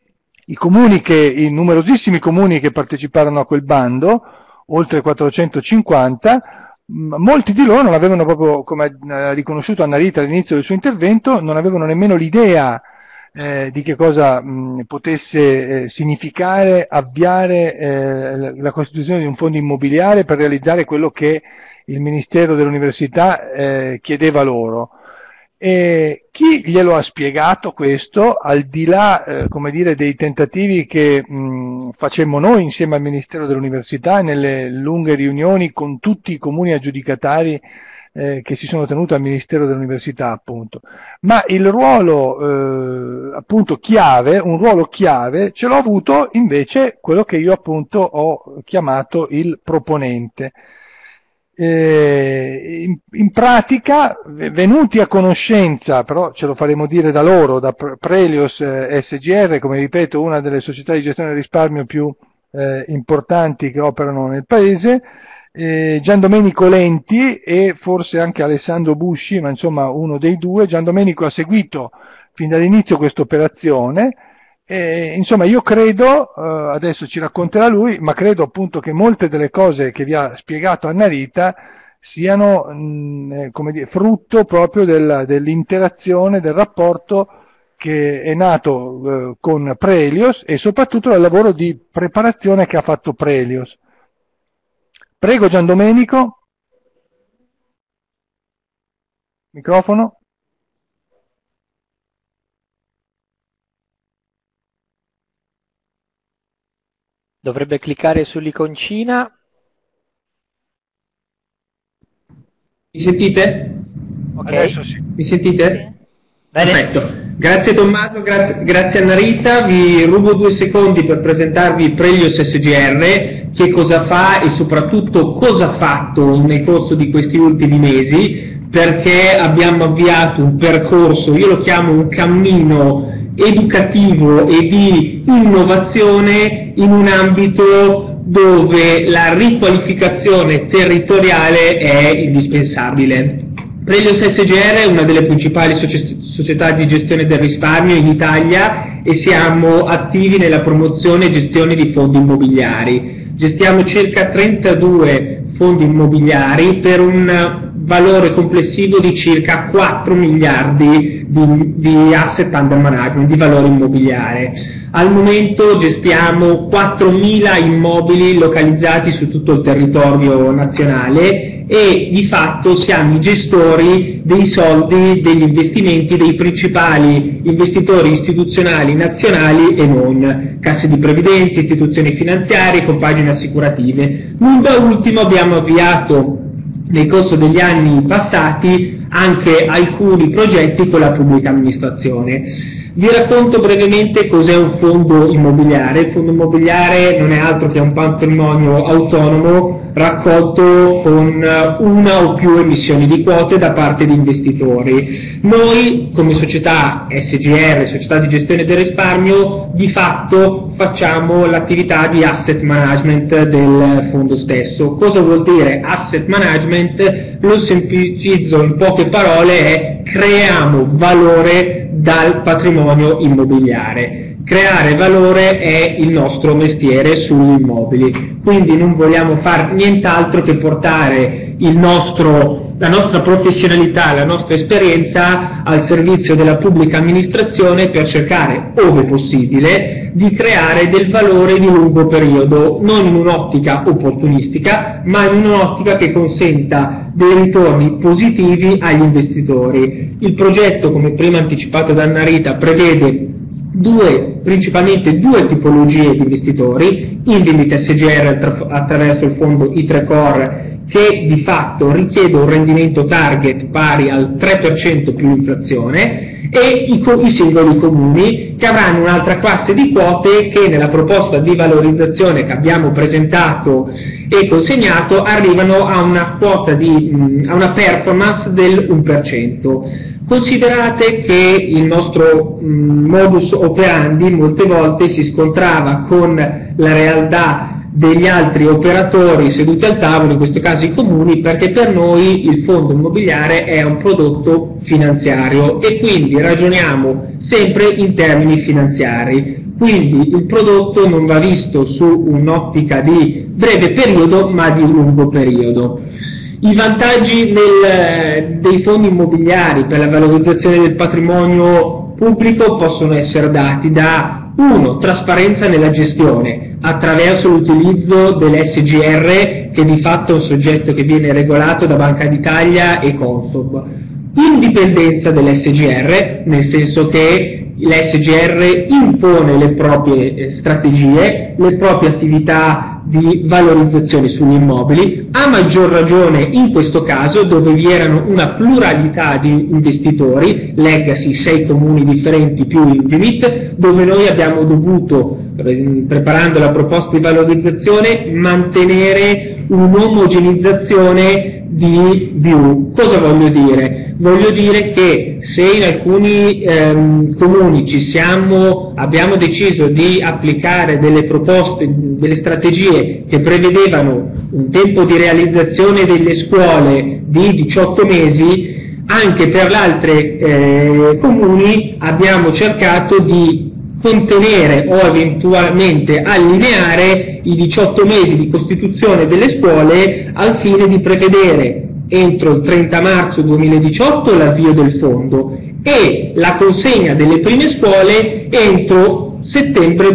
I numerosissimi comuni che parteciparono a quel bando, oltre 450, molti di loro non avevano proprio, come ha riconosciuto Anna Rita all'inizio del suo intervento, non avevano nemmeno l'idea di che cosa potesse significare avviare la costituzione di un fondo immobiliare per realizzare quello che il Ministero dell'Università chiedeva loro. E chi glielo ha spiegato questo, al di là come dire, dei tentativi che facemmo noi insieme al Ministero dell'Università nelle lunghe riunioni con tutti i comuni aggiudicatari che si sono tenute al Ministero dell'Università, appunto. Ma il ruolo appunto chiave, un ruolo chiave, ce l'ho avuto invece quello che io appunto ho chiamato il proponente. In pratica, venuti a conoscenza, però ce lo faremo dire da loro, da Prelios SGR, come ripeto, una delle società di gestione del risparmio più importanti che operano nel paese, Gian Domenico Lenti e forse anche Alessandro Busci, ma insomma uno dei due. Gian Domenico ha seguito fin dall'inizio questa operazione. Insomma, io credo, adesso ci racconterà lui, ma credo appunto che molte delle cose che vi ha spiegato Anna Rita siano come dire, frutto proprio dell'interazione, del rapporto che è nato con Prelios, e soprattutto del lavoro di preparazione che ha fatto Prelios. Prego Gian Domenico. Microfono. Dovrebbe cliccare sull'iconcina. Mi sentite? Ok. Adesso sì. Mi sentite? Bene. Perfetto. Grazie Tommaso, grazie Anna Rita. Vi rubo 2 secondi per presentarvi Prelios SGR, che cosa fa e soprattutto cosa ha fatto nel corso di questi ultimi mesi, perché abbiamo avviato un percorso, io lo chiamo un cammino educativo e di innovazione in un ambito dove la riqualificazione territoriale è indispensabile. Prelios SGR è una delle principali società di gestione del risparmio in Italia e siamo attivi nella promozione e gestione di fondi immobiliari. Gestiamo circa 32 fondi immobiliari per un valore complessivo di circa 4 miliardi di asset under management, di valore immobiliare. Al momento gestiamo 4.000 immobili localizzati su tutto il territorio nazionale e di fatto siamo i gestori dei soldi, degli investimenti dei principali investitori istituzionali nazionali e non, casse di previdenti, istituzioni finanziarie, compagini assicurative. Non da ultimo abbiamo avviato nel corso degli anni passati anche alcuni progetti con la pubblica amministrazione. Vi racconto brevemente cos'è un fondo immobiliare. Il fondo immobiliare non è altro che un patrimonio autonomo raccolto con una o più emissioni di quote da parte di investitori. Noi come società SGR, società di gestione del risparmio, di fatto facciamo l'attività di asset management del fondo stesso. Cosa vuol dire asset management? Lo semplicizzo in poche parole, è creiamo valore dal patrimonio immobiliare. creare valore è il nostro mestiere sugli immobili, quindi non vogliamo fare nient'altro che portare la nostra professionalità, la nostra esperienza al servizio della pubblica amministrazione per cercare, ove possibile, di creare del valore di lungo periodo, non in un'ottica opportunistica, ma in un'ottica che consenta dei ritorni positivi agli investitori. Il progetto, come prima anticipato da Annarita, prevede principalmente due tipologie di investitori: Indimit SGR attraverso il fondo I3Core, che di fatto richiede un rendimento target pari al 3% più l'inflazione, e i singoli comuni, che avranno un'altra classe di quote che nella proposta di valorizzazione che abbiamo presentato e consegnato arrivano a una quota a una performance del 1%. Considerate che il nostro modus operandi molte volte si scontrava con la realtà degli altri operatori seduti al tavolo, in questo caso i comuni, perché per noi il fondo immobiliare è un prodotto finanziario e quindi ragioniamo sempre in termini finanziari. Quindi il prodotto non va visto su un'ottica di breve periodo, ma di lungo periodo. I vantaggi dei fondi immobiliari per la valorizzazione del patrimonio pubblico possono essere dati da 1. Trasparenza nella gestione attraverso l'utilizzo dell'SGR, che di fatto è un soggetto che viene regolato da Banca d'Italia e Consob. Indipendenza dell'SGR, nel senso che l'SGR impone le proprie strategie, le proprie attività di valorizzazione sugli immobili, a maggior ragione in questo caso dove vi erano una pluralità di investitori, legacy 6 comuni differenti più Indimit, dove noi abbiamo dovuto, preparando la proposta di valorizzazione, mantenere un'omogenizzazione di view. Cosa voglio dire? Voglio dire che se in alcuni comuni abbiamo deciso di applicare delle proposte, delle strategie che prevedevano un tempo di realizzazione delle scuole di 18 mesi, anche per gli altri comuni abbiamo cercato di contenere o eventualmente allineare i 18 mesi di costituzione delle scuole al fine di prevedere entro il 30 marzo 2018 l'avvio del fondo e la consegna delle prime scuole entro settembre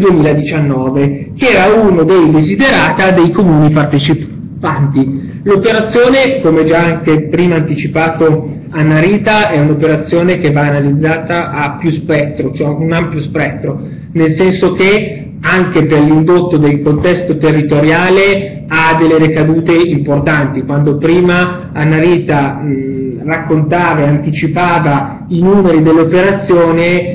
2019, che era uno dei desiderata dei comuni partecipanti. L'operazione, come già anche prima anticipato Annarita, è un'operazione che va analizzata a più spettro, cioè un ampio spettro, nel senso che anche per l'indotto del contesto territoriale ha delle ricadute importanti. Quando prima Annarita raccontava e anticipava i numeri dell'operazione,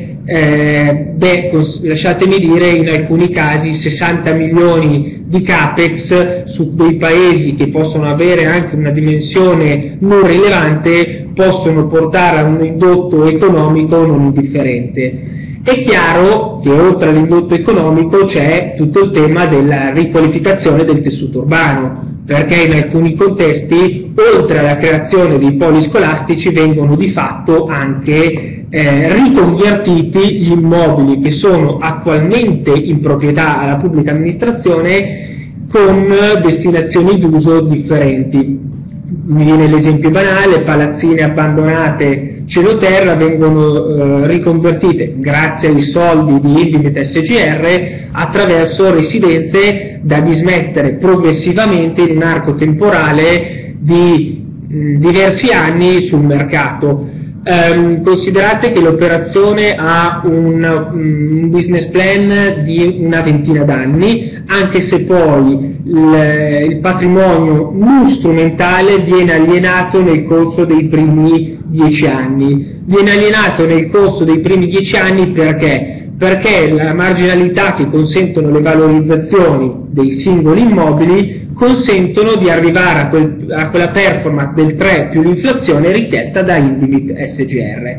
lasciatemi dire, in alcuni casi 60 milioni di capex su dei paesi che possono avere anche una dimensione non rilevante possono portare a un indotto economico non indifferente. È chiaro che oltre all'indotto economico c'è tutto il tema della riqualificazione del tessuto urbano, perché in alcuni contesti, oltre alla creazione dei poli scolastici, vengono di fatto anche riconvertiti gli immobili che sono attualmente in proprietà alla pubblica amministrazione con destinazioni d'uso differenti. Mi viene l'esempio banale: palazzine abbandonate cielo-terra vengono riconvertite grazie ai soldi di Indimit SGR attraverso residenze da dismettere progressivamente in un arco temporale di diversi anni sul mercato. Considerate che l'operazione ha un business plan di una ventina d'anni, anche se poi il patrimonio non strumentale viene alienato nel corso dei primi 10 anni. Viene alienato nel corso dei primi 10 anni perché? Perché la marginalità che consentono le valorizzazioni dei singoli immobili consentono di arrivare a quella performance del 3 più l'inflazione richiesta da Indimit SGR.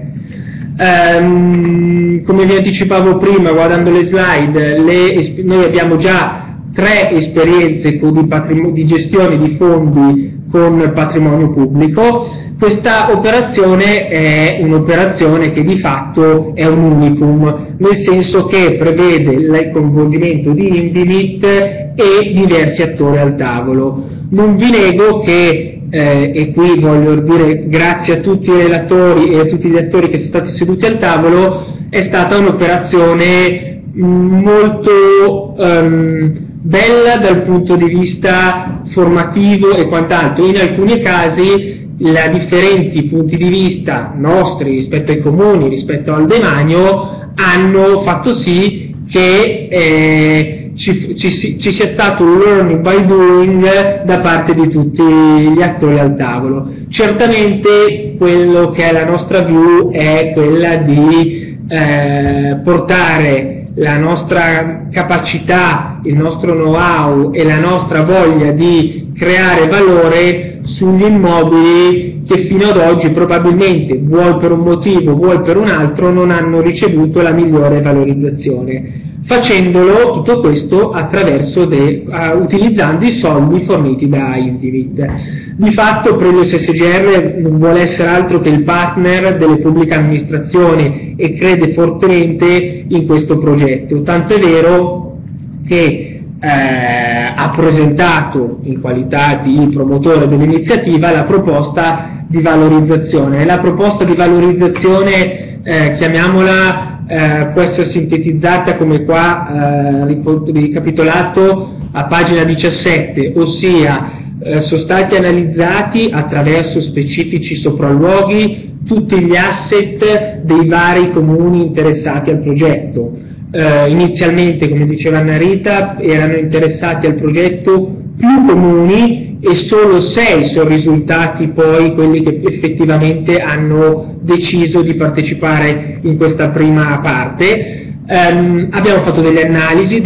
Come vi anticipavo prima guardando le slide, noi abbiamo già 3 esperienze di gestione di fondi con patrimonio pubblico. Questa operazione è un'operazione che di fatto è un unicum, nel senso che prevede il coinvolgimento di Invimit e diversi attori al tavolo. Non vi nego che, e qui voglio dire grazie a tutti i relatori e a tutti gli attori che sono stati seduti al tavolo, è stata un'operazione molto bella dal punto di vista formativo e quant'altro. In alcuni casi i differenti punti di vista nostri rispetto ai comuni, rispetto al demanio, hanno fatto sì che ci sia stato un learning by doing da parte di tutti gli attori al tavolo. Certamente quello che è la nostra view è quella di portare la nostra capacità, il nostro know-how e la nostra voglia di creare valore sugli immobili che fino ad oggi probabilmente, vuoi per un motivo, vuoi per un altro, non hanno ricevuto la migliore valorizzazione. Facendolo tutto questo attraverso utilizzando i soldi forniti da Invimit. Di fatto Prelios SGR non vuole essere altro che il partner delle pubbliche amministrazioni e crede fortemente in questo progetto, tanto è vero che ha presentato in qualità di promotore dell'iniziativa la proposta di valorizzazione. La proposta di valorizzazione, chiamiamola, può essere sintetizzata come qua ricapitolato a pagina 17, ossia sono stati analizzati attraverso specifici sopralluoghi tutti gli asset dei vari comuni interessati al progetto. Inizialmente, come diceva Anna Rita, erano interessati al progetto più comuni e solo 6 sono risultati poi quelli che effettivamente hanno deciso di partecipare in questa prima parte. Abbiamo fatto delle analisi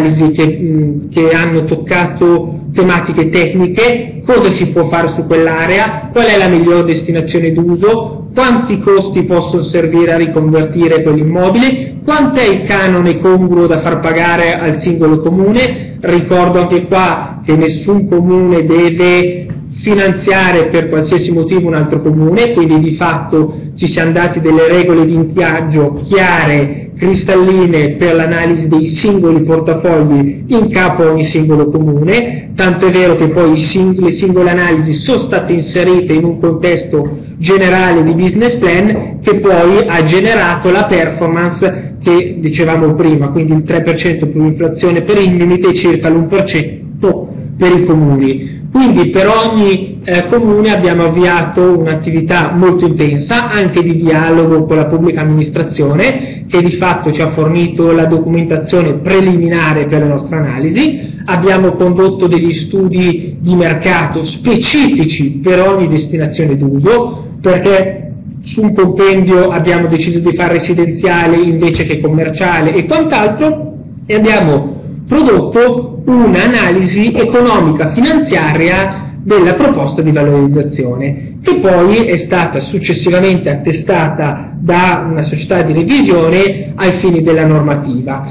che hanno toccato tematiche tecniche, cosa si può fare su quell'area, qual è la miglior destinazione d'uso, quanti costi possono servire a riconvertire quell'immobile, quanto è il canone congruo da far pagare al singolo comune. Ricordo anche qua che nessun comune deve finanziare per qualsiasi motivo un altro comune, quindi di fatto ci siamo dati delle regole di ingaggio chiare, cristalline per l'analisi dei singoli portafogli in capo a ogni singolo comune, tanto è vero che poi le singole analisi sono state inserite in un contesto generale di business plan che poi ha generato la performance che dicevamo prima, quindi il 3% più inflazione per Invimit e circa l'1% per i comuni. Quindi per ogni comune abbiamo avviato un'attività molto intensa, anche di dialogo con la pubblica amministrazione, che di fatto ci ha fornito la documentazione preliminare per la nostra analisi. Abbiamo condotto degli studi di mercato specifici per ogni destinazione d'uso, perché su un compendio abbiamo deciso di fare residenziale invece che commerciale e quant'altro, e abbiamo prodotto un'analisi economica finanziaria della proposta di valorizzazione, che poi è stata successivamente attestata da una società di revisione ai fini della normativa.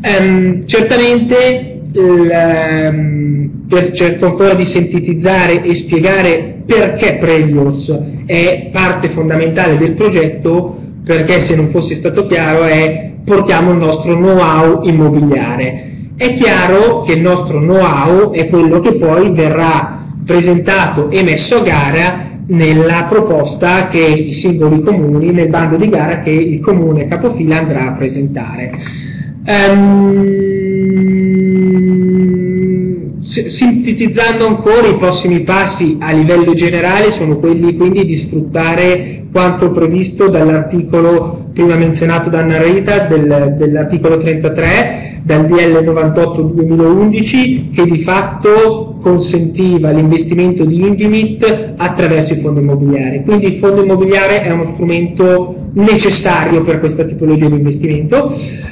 Certamente cerco ancora di sintetizzare e spiegare perché Prelios è parte fondamentale del progetto, perché se non fosse stato chiaro portiamo il nostro know-how immobiliare. È chiaro che il nostro know-how è quello che poi verrà presentato e messo a gara nella proposta che i singoli comuni, nel bando di gara che il comune capofila andrà a presentare. Sintetizzando ancora, i prossimi passi a livello generale sono quelli quindi di sfruttare quanto previsto dall'articolo prima menzionato da Anna Rita, dell'articolo 33 dal DL 98/2011, che di fatto consentiva l'investimento di Invimit attraverso il fondo immobiliare. Quindi il fondo immobiliare è uno strumento necessario per questa tipologia di investimento.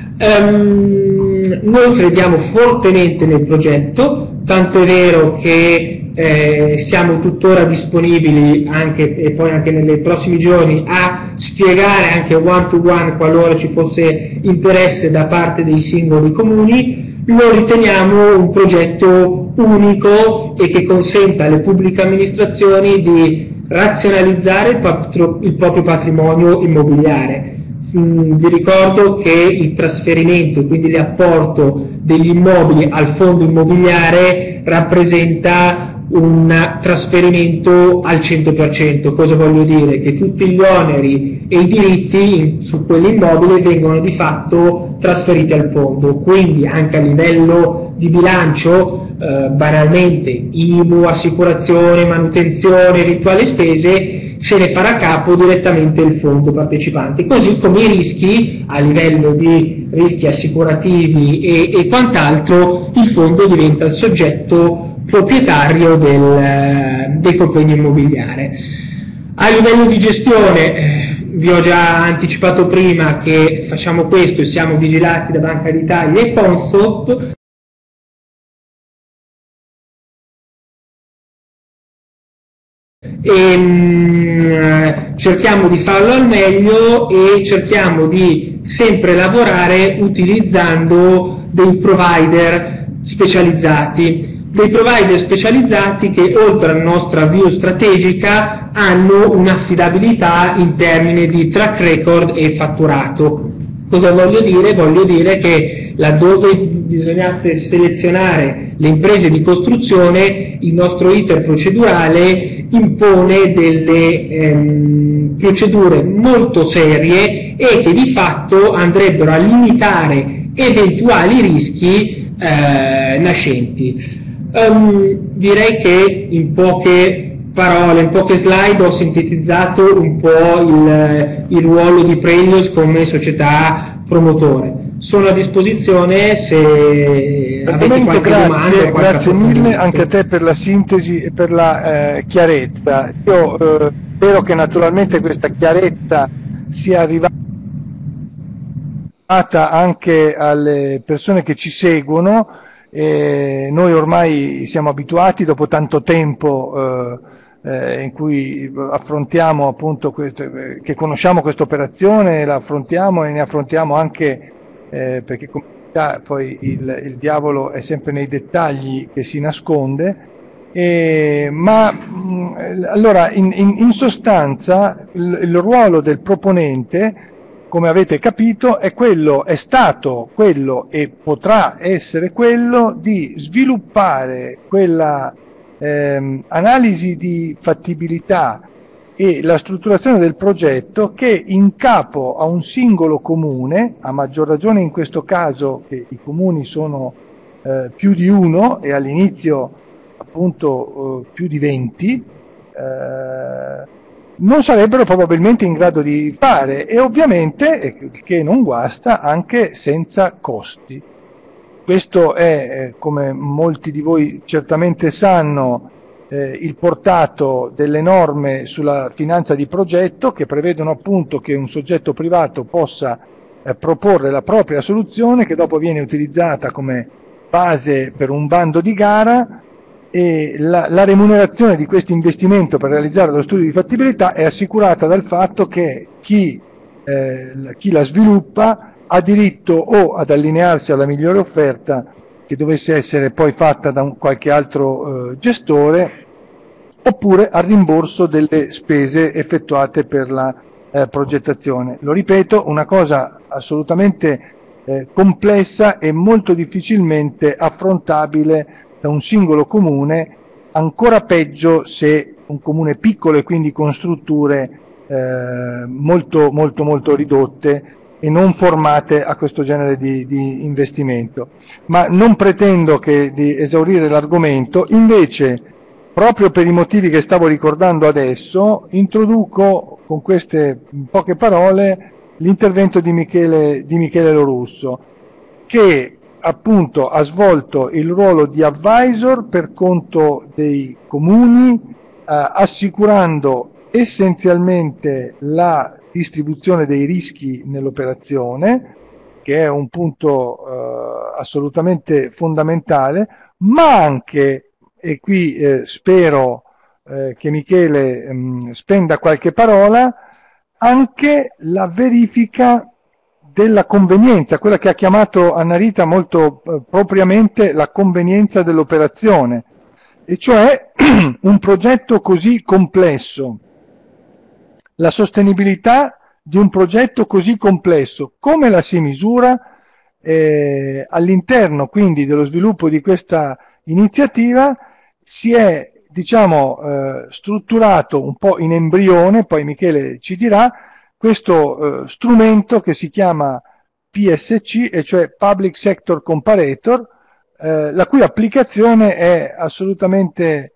Noi crediamo fortemente nel progetto, tanto è vero che siamo tuttora disponibili anche, e poi anche nei prossimi giorni, a spiegare anche one to one qualora ci fosse interesse da parte dei singoli comuni. lo riteniamo un progetto unico e che consenta alle pubbliche amministrazioni di razionalizzare il proprio patrimonio immobiliare. Vi ricordo che il trasferimento, quindi l'apporto degli immobili al fondo immobiliare, rappresenta un trasferimento al 100%. Cosa voglio dire? Che tutti gli oneri e i diritti su quell'immobile vengono di fatto trasferiti al fondo, quindi anche a livello di bilancio, banalmente IMU, assicurazione, manutenzione, eventuali spese, se ne farà capo direttamente il fondo partecipante, così come i rischi a livello di rischi assicurativi e quant'altro, il fondo diventa il soggetto proprietario del convegno immobiliare. A livello di gestione, vi ho già anticipato prima che facciamo questo e siamo vigilati da Banca d'Italia e Consob. Cerchiamo di farlo al meglio e cerchiamo di sempre lavorare utilizzando dei provider specializzati. Dei provider specializzati che, oltre alla nostra view strategica, hanno un'affidabilità in termini di track record e fatturato. Cosa voglio dire? Voglio dire che laddove bisognasse selezionare le imprese di costruzione, il nostro iter procedurale impone delle procedure molto serie e che di fatto andrebbero a limitare eventuali rischi nascenti. Direi che in poche parole, in poche slide ho sintetizzato un po' il ruolo di Prelios come società promotore. Sono a disposizione se avete qualche domanda. Grazie mille anche a te per la sintesi e per la chiarezza. Io spero che naturalmente questa chiarezza sia arrivata anche alle persone che ci seguono. Noi ormai siamo abituati, dopo tanto tempo in cui affrontiamo appunto che conosciamo questa operazione, la affrontiamo e ne affrontiamo anche perché poi il diavolo è sempre nei dettagli che si nasconde, allora in sostanza il ruolo del proponente, come avete capito, è stato quello e potrà essere quello di sviluppare quella analisi di fattibilità e la strutturazione del progetto che in capo a un singolo comune, a maggior ragione in questo caso che i comuni sono più di uno e all'inizio appunto più di 20, non sarebbero probabilmente in grado di fare, e ovviamente, che non guasta, anche senza costi. Questo è, come molti di voi certamente sanno, il portato delle norme sulla finanza di progetto, che prevedono appunto che un soggetto privato possa proporre la propria soluzione, che dopo viene utilizzata come base per un bando di gara, e la remunerazione di questo investimento per realizzare lo studio di fattibilità è assicurata dal fatto che chi la sviluppa ha diritto o ad allinearsi alla migliore offerta che dovesse essere poi fatta da qualche altro gestore, oppure al rimborso delle spese effettuate per la progettazione. Lo ripeto, una cosa assolutamente complessa e molto difficilmente affrontabile da un singolo comune, ancora peggio se un comune piccolo e quindi con strutture molto ridotte e non formate a questo genere di investimento. Ma non pretendo di esaurire l'argomento, invece proprio per i motivi che stavo ricordando adesso introduco con queste poche parole l'intervento di Michele Lorusso, che appunto ha svolto il ruolo di advisor per conto dei comuni, assicurando essenzialmente la distribuzione dei rischi nell'operazione, che è un punto assolutamente fondamentale, ma anche, e qui spero che Michele spenda qualche parola, anche la verifica della convenienza, quella che ha chiamato Annarita molto propriamente la convenienza dell'operazione, e cioè un progetto così complesso, la sostenibilità di un progetto così complesso, come la si misura all'interno quindi dello sviluppo di questa iniziativa. Si è, diciamo, strutturato un po' in embrione, poi Michele ci dirà, questo strumento che si chiama PSC, e cioè Public Sector Comparator, la cui applicazione è assolutamente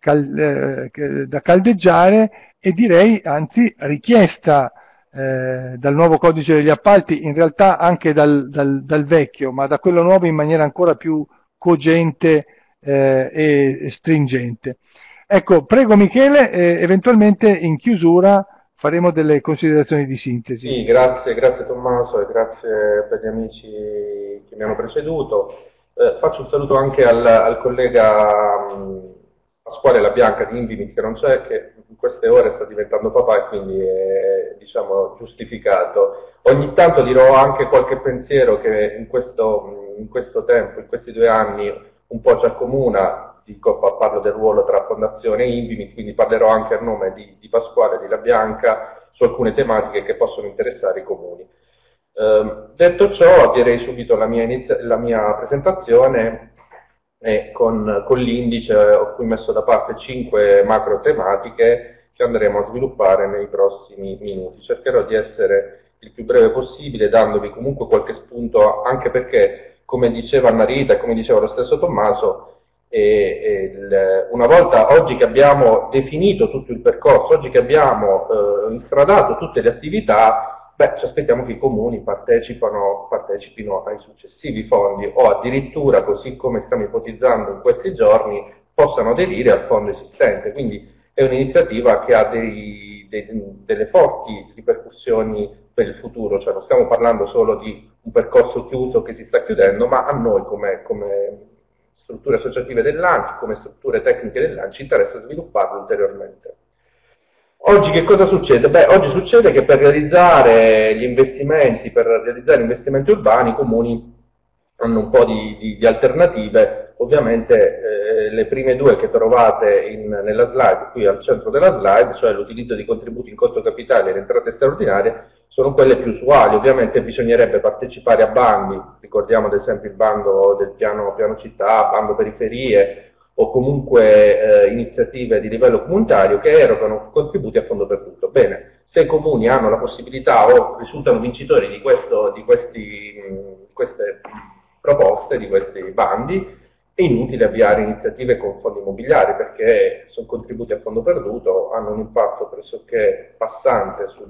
da caldeggiare, e direi anzi richiesta dal nuovo codice degli appalti, in realtà anche dal vecchio, ma da quello nuovo in maniera ancora più cogente e stringente. Ecco, prego Michele, eventualmente in chiusura faremo delle considerazioni di sintesi. Sì, grazie Tommaso, e grazie per gli amici che mi hanno preceduto. Faccio un saluto anche al collega Pasquale La Bianca di Invimit, che non c'è, che in queste ore sta diventando papà e quindi è, diciamo, giustificato. Ogni tanto dirò anche qualche pensiero che in questo tempo, in questi 2 anni, un po' ci accomuna. Parlo del ruolo tra Fondazione e Invimit, quindi parlerò anche a nome di Pasquale di La Bianca su alcune tematiche che possono interessare i comuni. Detto ciò, avvierei subito la mia presentazione con l'indice. Ho qui messo da parte 5 macro tematiche che andremo a sviluppare nei prossimi minuti. Cercherò di essere il più breve possibile, dandovi comunque qualche spunto, anche perché, come diceva Annarita e come diceva lo stesso Tommaso, una volta, oggi che abbiamo definito tutto il percorso, oggi che abbiamo instradato tutte le attività, ci aspettiamo che i comuni partecipino ai successivi fondi, o addirittura, così come stiamo ipotizzando in questi giorni, possano aderire al fondo esistente. Quindi è un'iniziativa che ha delle forti ripercussioni per il futuro, cioè non stiamo parlando solo di un percorso chiuso che si sta chiudendo, ma a noi come strutture associative dell'ANCI, come strutture tecniche dell'ANCI, interessa svilupparlo ulteriormente. Oggi che cosa succede? Oggi succede che per realizzare investimenti urbani, i comuni hanno un po' di alternative. Ovviamente le prime 2 che trovate nella slide, qui al centro della slide, cioè l'utilizzo di contributi in conto capitale e le entrate straordinarie, sono quelle più usuali. Ovviamente bisognerebbe partecipare a bandi, ricordiamo ad esempio il bando del piano città, bando periferie, o comunque iniziative di livello comunitario che erogano contributi a fondo perduto. Bene, se i comuni hanno la possibilità o risultano vincitori di queste proposte, di questi bandi, è inutile avviare iniziative con fondi immobiliari, perché sono contributi a fondo perduto, hanno un impatto pressoché passante sul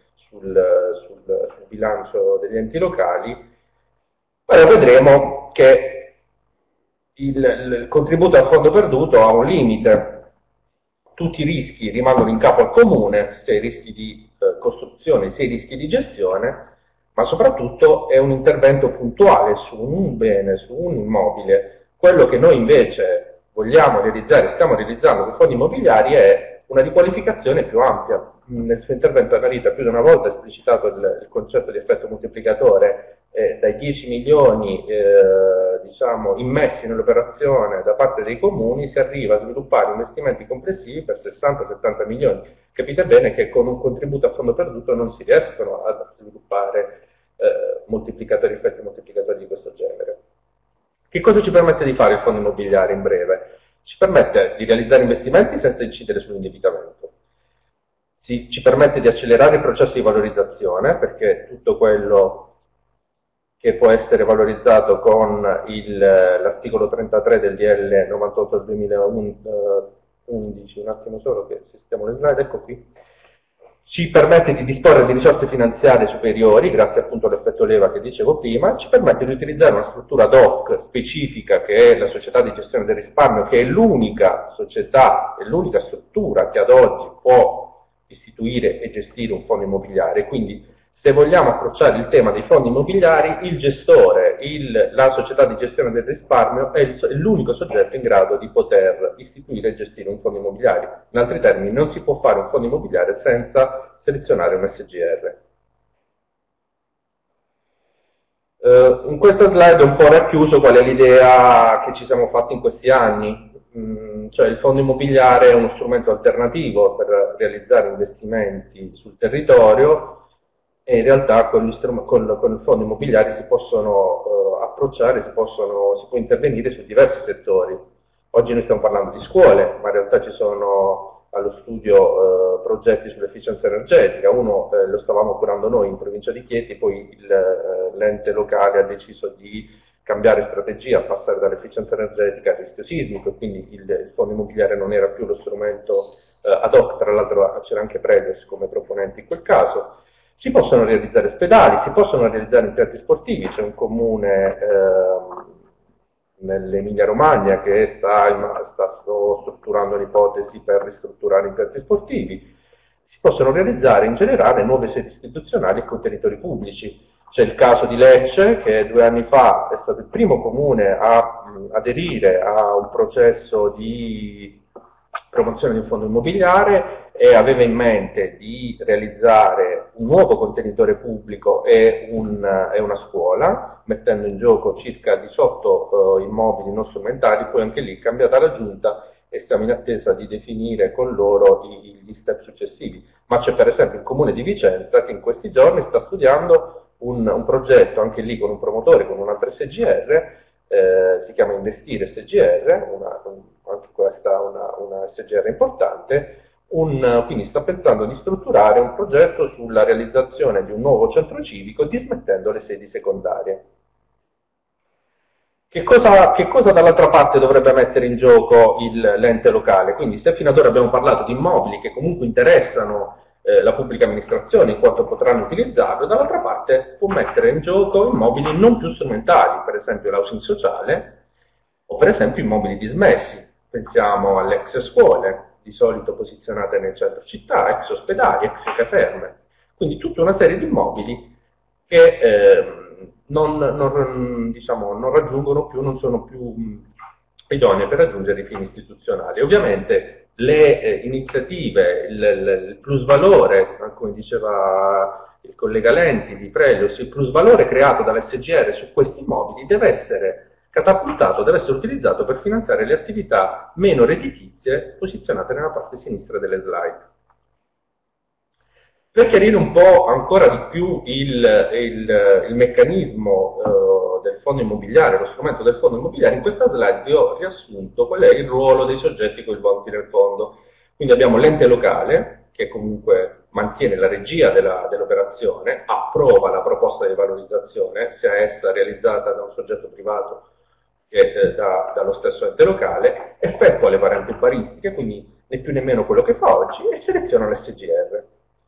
bilancio degli enti locali. Ora vedremo che il contributo a fondo perduto ha un limite. Tutti i rischi rimangono in capo al comune, sia i rischi di costruzione sia i rischi di gestione, ma soprattutto è un intervento puntuale su un bene, su un immobile. Quello che noi invece vogliamo realizzare, stiamo realizzando con fondi immobiliari, è una riqualificazione più ampia. Nel suo intervento Annarita più di una volta ha esplicitato il concetto di effetto moltiplicatore. Dai 10 milioni diciamo, immessi nell'operazione da parte dei comuni si arriva a sviluppare investimenti complessivi per 60-70 milioni. Capite bene che con un contributo a fondo perduto non si riescono a sviluppare effetti moltiplicatori di questo genere. Che cosa ci permette di fare il fondo immobiliare in breve? Ci permette di realizzare investimenti senza incidere sull'indebitamento. Ci permette di accelerare il processo di valorizzazione, perché tutto quello che può essere valorizzato con l'articolo 33 del DL 98 del 2011, un attimo solo che sistemo le slide, ecco qui, ci permette di disporre di risorse finanziarie superiori, grazie appunto all'effetto leva che dicevo prima, ci permette di utilizzare una struttura ad hoc specifica, che è la società di gestione del risparmio, che è l'unica società, è l'unica struttura che ad oggi può istituire e gestire un fondo immobiliare. Quindi, se vogliamo approcciare il tema dei fondi immobiliari, il gestore, la società di gestione del risparmio è l'unico soggetto in grado di poter istituire e gestire un fondo immobiliare. In altri termini, non si può fare un fondo immobiliare senza selezionare un SGR. In questa slide ho un po' racchiuso qual è l'idea che ci siamo fatti in questi anni. Cioè il fondo immobiliare è uno strumento alternativo per realizzare investimenti sul territorio e in realtà con il fondo immobiliare si possono approcciare, si può intervenire su diversi settori. Oggi noi stiamo parlando di scuole, ma in realtà ci sono allo studio progetti sull'efficienza energetica. Uno lo stavamo curando noi in provincia di Chieti, poi l'ente locale ha deciso di cambiare strategia, passare dall'efficienza energetica al rischio sismico, quindi il fondo immobiliare non era più lo strumento ad hoc, tra l'altro c'era anche Prelios come proponente in quel caso. Si possono realizzare ospedali, si possono realizzare impianti sportivi, c'è un comune nell'Emilia Romagna che sta strutturando un'ipotesi per ristrutturare impianti sportivi. Si possono realizzare in generale nuove sedi istituzionali e contenitori pubblici. C'è il caso di Lecce, che 2 anni fa è stato il primo comune a aderire a un processo di promozione di un fondo immobiliare e aveva in mente di realizzare un nuovo contenitore pubblico e una scuola, mettendo in gioco circa 18 immobili non strumentali. Poi anche lì cambiata la giunta e siamo in attesa di definire con loro gli step successivi. Ma c'è per esempio il comune di Vicenza che in questi giorni sta studiando un progetto, anche lì con un promotore, con un'altra SGR, si chiama Investire SGR, anche questa una SGR importante, quindi sta pensando di strutturare un progetto sulla realizzazione di un nuovo centro civico dismettendo le sedi secondarie. Che cosa dall'altra parte dovrebbe mettere in gioco l'ente locale? Quindi se fino ad ora abbiamo parlato di immobili che comunque interessano la pubblica amministrazione in quanto potranno utilizzarlo, dall'altra parte può mettere in gioco immobili non più strumentali, per esempio l'housing sociale o per esempio immobili dismessi. Pensiamo alle ex scuole, di solito posizionate nel centro città, ex ospedali, ex caserme. Quindi tutta una serie di immobili che non raggiungono più, non sono più idonee per raggiungere i fini istituzionali. Ovviamente le iniziative, il plusvalore, come diceva il collega Lenti di Prelios, il plusvalore creato dall'SGR su questi immobili deve essere catapultato, deve essere utilizzato per finanziare le attività meno redditizie posizionate nella parte sinistra delle slide. Per chiarire un po' ancora di più il meccanismo del fondo immobiliare, lo strumento del fondo immobiliare, in questa slide vi ho riassunto qual è il ruolo dei soggetti coinvolti nel fondo. Quindi abbiamo l'ente locale, che comunque mantiene la regia dell'operazione, approva la proposta di valorizzazione, sia essa realizzata da un soggetto privato che dallo stesso ente locale, effettua le varianti urbanistiche, quindi né più né meno quello che fa oggi, e seleziona l'SGR.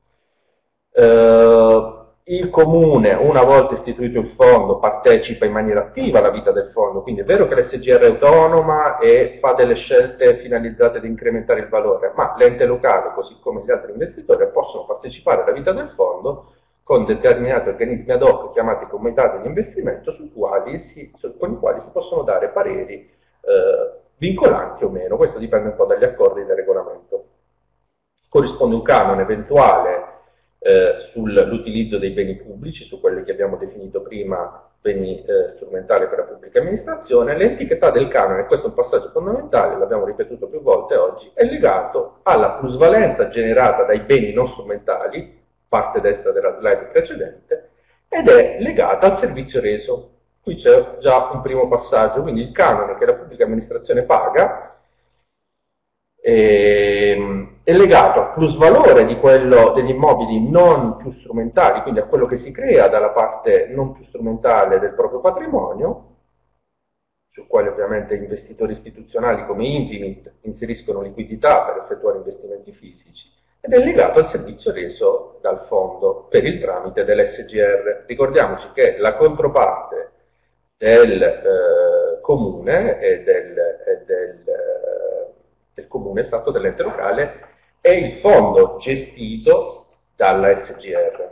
Il comune, una volta istituito il fondo, partecipa in maniera attiva alla vita del fondo, quindi è vero che l'SGR è autonoma e fa delle scelte finalizzate ad incrementare il valore, ma l'ente locale, così come gli altri investitori, possono partecipare alla vita del fondo con determinati organismi ad hoc chiamati comitati di investimento con i quali si possono dare pareri vincolanti o meno. Questo dipende un po' dagli accordi del regolamento. Corrisponde un canone eventuale sull'utilizzo dei beni pubblici, su quelli che abbiamo definito prima beni strumentali per la pubblica amministrazione. L'entità del canone, questo è un passaggio fondamentale, l'abbiamo ripetuto più volte oggi, è legato alla plusvalenza generata dai beni non strumentali, parte destra della slide precedente, ed è legata al servizio reso. Qui c'è già un primo passaggio, quindi il canone che la pubblica amministrazione paga è legato al plusvalore di quello degli immobili non più strumentali, quindi a quello che si crea dalla parte non più strumentale del proprio patrimonio, sul quale ovviamente investitori istituzionali come Invimit inseriscono liquidità per effettuare investimenti fisici, ed è legato al servizio reso dal fondo per il tramite dell'SGR. Ricordiamoci che la controparte del comune e del comune esatto dell'ente locale è il fondo gestito dalla SGR.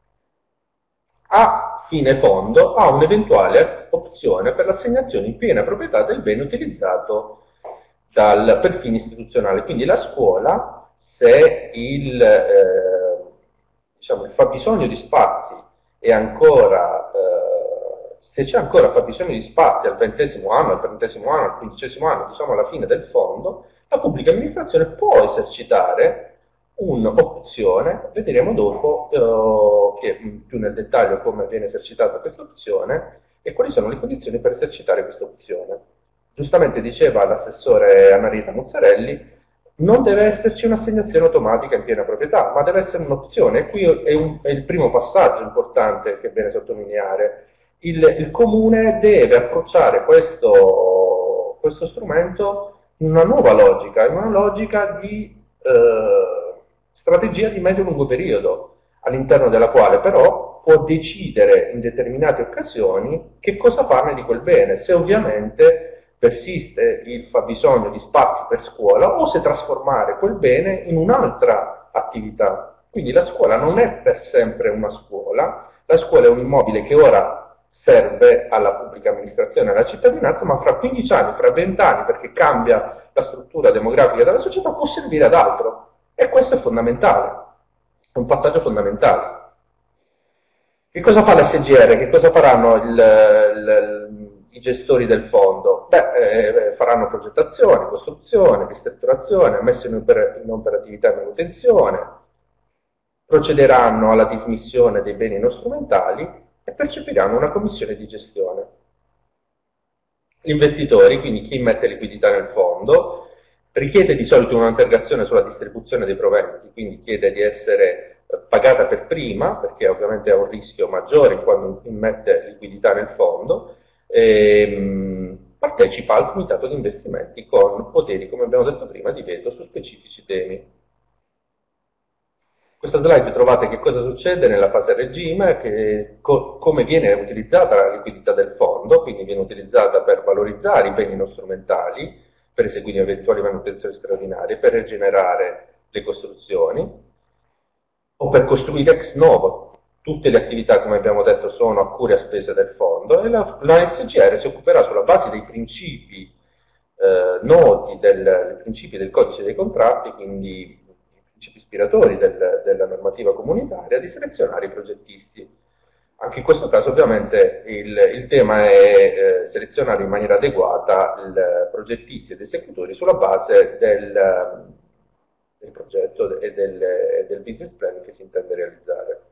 A fine fondo ha un'eventuale opzione per l'assegnazione in piena proprietà del bene utilizzato per fini istituzionali. Quindi la scuola, se il fabbisogno di spazi è ancora se c'è ancora fabbisogno di spazi al 20° anno, al 30° anno, al 15° anno, diciamo alla fine del fondo, la pubblica amministrazione può esercitare un'opzione, vedremo dopo che più nel dettaglio come viene esercitata questa opzione e quali sono le condizioni per esercitare questa opzione. Giustamente diceva l'assessore Annarita Muzzarelli, non deve esserci un'assegnazione automatica in piena proprietà, ma deve essere un'opzione. E qui è il primo passaggio importante che viene sottolineare. Il comune deve approcciare questo strumento in una nuova logica, in una logica di strategia di medio-lungo periodo, all'interno della quale però può decidere in determinate occasioni che cosa farne di quel bene, se ovviamente persiste il fabbisogno di spazi per scuola o se trasformare quel bene in un'altra attività. Quindi la scuola non è per sempre una scuola, la scuola è un immobile che ora serve alla pubblica amministrazione, alla cittadinanza, ma fra 15 anni, fra 20 anni, perché cambia la struttura demografica della società, può servire ad altro. E questo è fondamentale, è un passaggio fondamentale. Che cosa fa l'SGR? Che cosa faranno i gestori del fondo? Faranno progettazione, costruzione, ristrutturazione, messa in operatività e manutenzione, procederanno alla dismissione dei beni non strumentali e percepiranno una commissione di gestione. Gli investitori, quindi chi mette liquidità nel fondo, richiede di solito un'integrazione sulla distribuzione dei proventi, quindi chiede di essere pagata per prima, perché ovviamente ha un rischio maggiore quando immette liquidità nel fondo, e partecipa al comitato di investimenti con poteri, come abbiamo detto prima, di veto su specifici temi. Questa slide trovate che cosa succede nella fase a regime, come viene utilizzata la liquidità del fondo, quindi viene utilizzata per valorizzare i beni non strumentali, per eseguire eventuali manutenzioni straordinarie, per rigenerare le costruzioni o per costruire ex novo. Tutte le attività, come abbiamo detto, sono a cura e a spese del fondo e la SGR si occuperà sulla base dei principi noti, dei principi del codice dei contratti, quindi i principi ispiratori della normativa comunitaria, di selezionare i progettisti. Anche in questo caso ovviamente il tema è selezionare in maniera adeguata i progettisti ed esecutori sulla base del progetto e del business plan che si intende realizzare.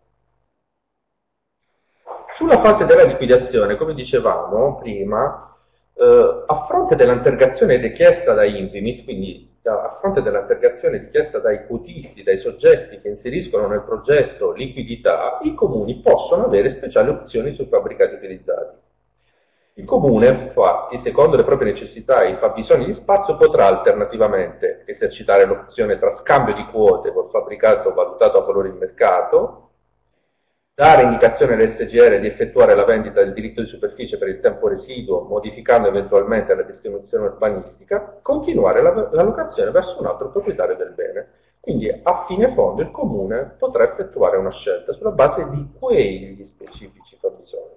Sulla fase della liquidazione, come dicevamo prima, a fronte dell'integrazione richiesta da Invimit, quindi a fronte dell'integrazione richiesta dai quotisti, dai soggetti che inseriscono nel progetto liquidità, i comuni possono avere speciali opzioni sui fabbricati utilizzati. Il comune, infatti, secondo le proprie necessità e i fabbisogni di spazio, potrà alternativamente esercitare l'opzione tra scambio di quote col fabbricato valutato a valore di mercato, dare indicazione all'SGR di effettuare la vendita del diritto di superficie per il tempo residuo, modificando eventualmente la destinazione urbanistica, continuare la locazione verso un altro proprietario del bene. Quindi a fine fondo il comune potrà effettuare una scelta sulla base di quegli specifici fabbisogni.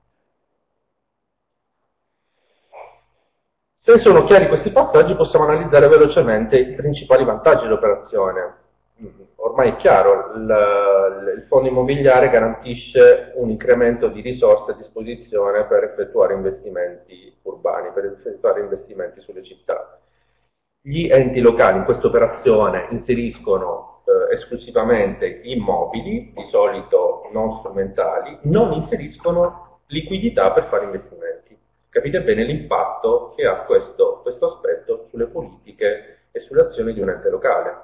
Se sono chiari questi passaggi possiamo analizzare velocemente i principali vantaggi dell'operazione. Ormai è chiaro, il fondo immobiliare garantisce un incremento di risorse a disposizione per effettuare investimenti urbani, per effettuare investimenti sulle città. Gli enti locali in questa operazione inseriscono esclusivamente immobili, di solito non strumentali, non inseriscono liquidità per fare investimenti. Capite bene l'impatto che ha questo aspetto sulle politiche e sulle azioni di un ente locale.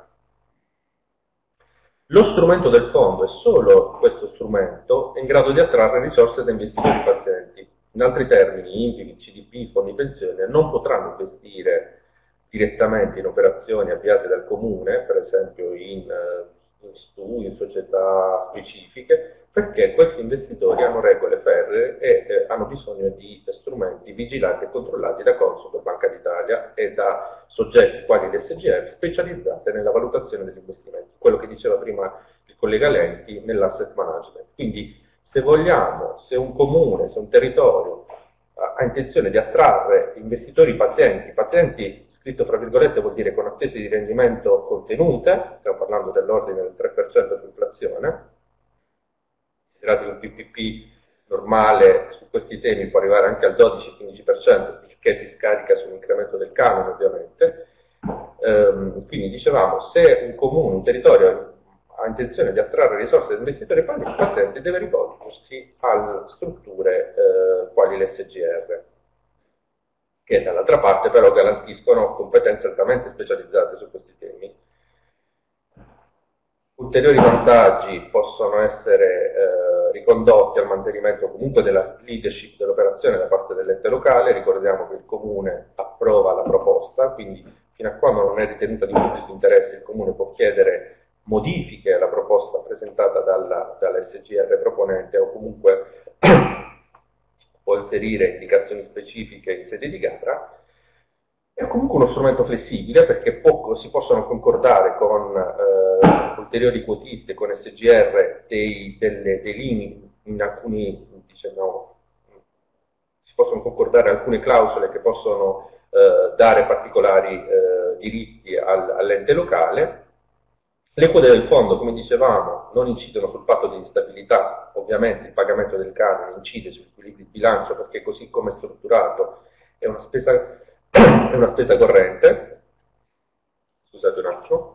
Lo strumento del fondo, e solo questo strumento, è in grado di attrarre risorse da investitori pazienti. In altri termini, Invimit, CDP, fondi pensione non potranno investire direttamente in operazioni avviate dal comune, per esempio in società specifiche, perché questi investitori hanno regole ferree e hanno bisogno di strumenti vigilati e controllati da Consob, Banca d'Italia e da soggetti quali l'SGR specializzate nella valutazione degli investimenti, quello che diceva prima il collega Lenti nell'asset management. Quindi se vogliamo, se un comune, se un territorio ha intenzione di attrarre investitori pazienti scritto fra virgolette vuol dire con attese di rendimento contenute, stiamo parlando dell'ordine del 3% di inflazione, considerate un PPP normale su questi temi può arrivare anche al 12-15%, il che si scarica sull'incremento del canone ovviamente. Quindi dicevamo, se un comune, un territorio ha intenzione di attrarre risorse da investitori pazienti, deve rivolgersi a strutture quali l'SGR, che dall'altra parte però garantiscono competenze altamente specializzate su questi temi. Ulteriori vantaggi possono essere ricondotti al mantenimento comunque della leadership dell'operazione da parte dell'ente locale. Ricordiamo che il comune approva la proposta, quindi fino a quando non è ritenuta di pubblico interesse il comune può chiedere modifiche alla proposta presentata dalla SGR proponente, o comunque può inserire indicazioni specifiche in sede di gara. È comunque uno strumento flessibile, perché si possono concordare con ulteriori quotisti, con SGR dei limiti, in alcuni, diciamo, si possono concordare alcune clausole che possono dare particolari diritti all'ente locale. Le quote del fondo, come dicevamo, non incidono sul patto di instabilità. Ovviamente il pagamento del canone incide sugli equilibri di bilancio, perché così come è strutturato è una spesa corrente. Scusate un attimo.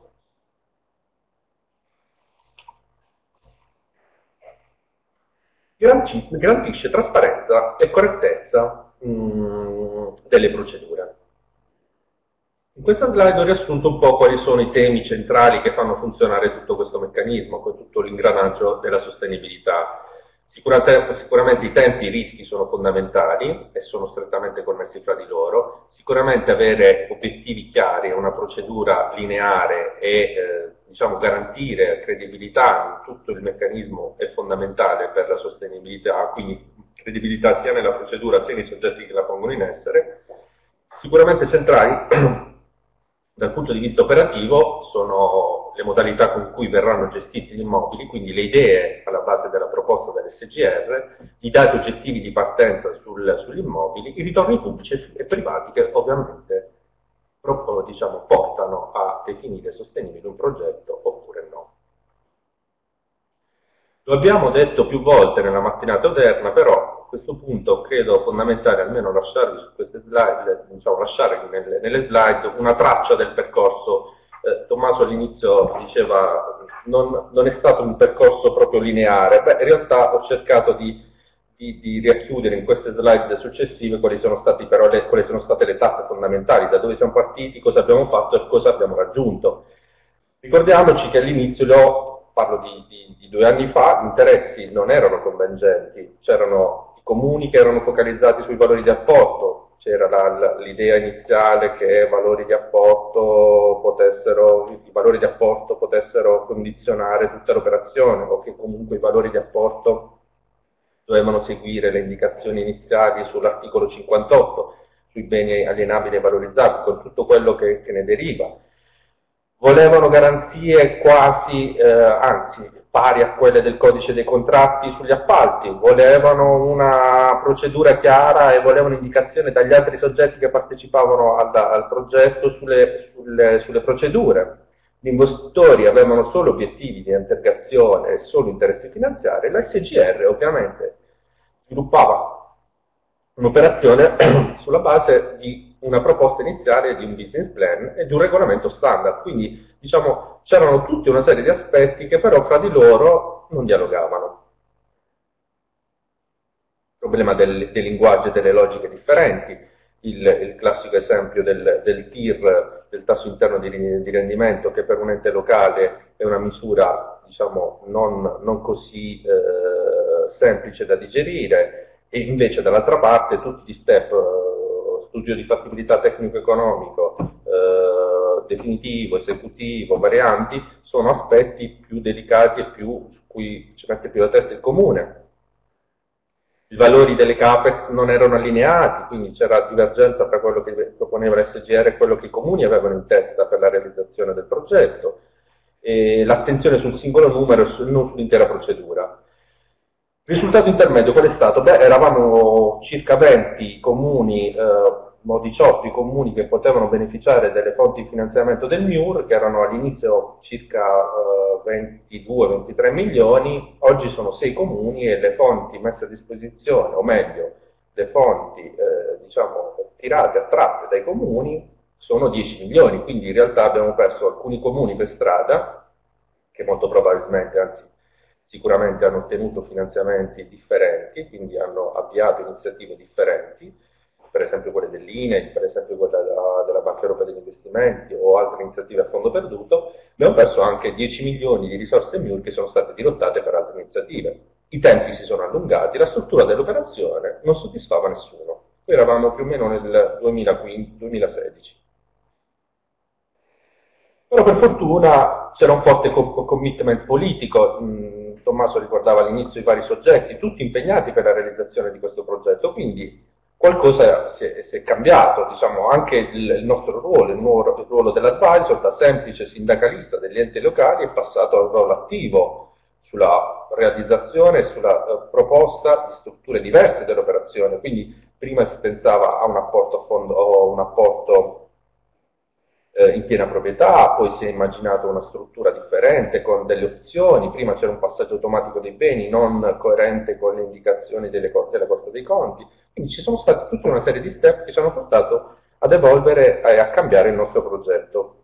Garantisce trasparenza e correttezza delle procedure. In questa slide ho riassunto un po' quali sono i temi centrali che fanno funzionare tutto questo meccanismo, con tutto l'ingranaggio della sostenibilità. Sicuramente i tempi e i rischi sono fondamentali e sono strettamente connessi fra di loro. Sicuramente avere obiettivi chiari, una procedura lineare e diciamo, garantire credibilità in tutto il meccanismo è fondamentale per la sostenibilità, quindi credibilità sia nella procedura sia nei soggetti che la pongono in essere. Sicuramente centrali dal punto di vista operativo sono le modalità con cui verranno gestiti gli immobili, quindi le idee alla base della proposta dell'SGR, i dati oggettivi di partenza sugli immobili, i ritorni pubblici e privati che ovviamente diciamo, portano a definire sostenibile un progetto oppure no. Lo abbiamo detto più volte nella mattinata odierna, però a questo punto credo fondamentale almeno lasciarvi su queste slide, diciamo, lasciare nelle slide una traccia del percorso. Tommaso all'inizio diceva non è stato un percorso proprio lineare. Beh, in realtà ho cercato di richiudere in queste slide successive quali sono state le tappe fondamentali, da dove siamo partiti, cosa abbiamo fatto e cosa abbiamo raggiunto. Ricordiamoci che all'inizio, parlo di 2 anni fa, gli interessi non erano convergenti, c'erano i comuni che erano focalizzati sui valori di apporto, c'era l'idea iniziale che i valori di apporto potessero condizionare tutta l'operazione, o che comunque i valori di apporto dovevano seguire le indicazioni iniziali sull'articolo 58, sui beni alienabili e valorizzabili, con tutto quello che ne deriva. Volevano garanzie quasi, anzi, pari a quelle del codice dei contratti sugli appalti, volevano una procedura chiara e volevano indicazione dagli altri soggetti che partecipavano al progetto sulle procedure. Gli investitori avevano solo obiettivi di integrazione e solo interessi finanziari, la SGR ovviamente sviluppava un'operazione sulla base di una proposta iniziale, di un business plan e di un regolamento standard, quindi diciamo c'erano tutta una serie di aspetti che però fra di loro non dialogavano. Il problema del linguaggio e delle logiche differenti, il classico esempio del TIR, del tasso interno di rendimento, che per un ente locale è una misura diciamo non così semplice da digerire, e invece dall'altra parte tutti gli step, studio di fattibilità tecnico-economico, definitivo, esecutivo, varianti, sono aspetti più delicati e su cui ci mette più la testa il comune. I valori delle CAPEX non erano allineati, quindi c'era divergenza tra quello che proponeva l'SGR e quello che i comuni avevano in testa per la realizzazione del progetto, e l'attenzione sul singolo numero e non sull'intera procedura. Il risultato intermedio qual è stato? Beh, eravamo circa 20 comuni 18 i comuni che potevano beneficiare delle fonti di finanziamento del MIUR, che erano all'inizio circa 22-23 milioni, oggi sono 6 comuni e le fonti messe a disposizione, o meglio, le fonti diciamo, attratte dai comuni sono 10 milioni, quindi in realtà abbiamo perso alcuni comuni per strada, che molto probabilmente, anzi sicuramente hanno ottenuto finanziamenti differenti, quindi hanno avviato iniziative differenti, per esempio quelle dell'INE, per esempio quella della Banca Europea degli Investimenti o altre iniziative a fondo perduto. Abbiamo perso anche 10 milioni di risorse MIUR che sono state dirottate per altre iniziative. I tempi si sono allungati, la struttura dell'operazione non soddisfava nessuno. Qui eravamo più o meno nel 2016. Però per fortuna c'era un forte commitment politico. Tommaso ricordava all'inizio i vari soggetti, tutti impegnati per la realizzazione di questo progetto, quindi qualcosa si è cambiato, diciamo, anche il nostro ruolo, il ruolo dell'advisor, da semplice sindacalista degli enti locali, è passato a un ruolo attivo sulla realizzazione e sulla proposta di strutture diverse dell'operazione. Quindi prima si pensava a un apporto a fondo, o un apporto in piena proprietà, poi si è immaginato una struttura differente con delle opzioni, prima c'era un passaggio automatico dei beni non coerente con le indicazioni della Corte dei Conti, quindi ci sono stati tutta una serie di step che ci hanno portato ad evolvere e a cambiare il nostro progetto.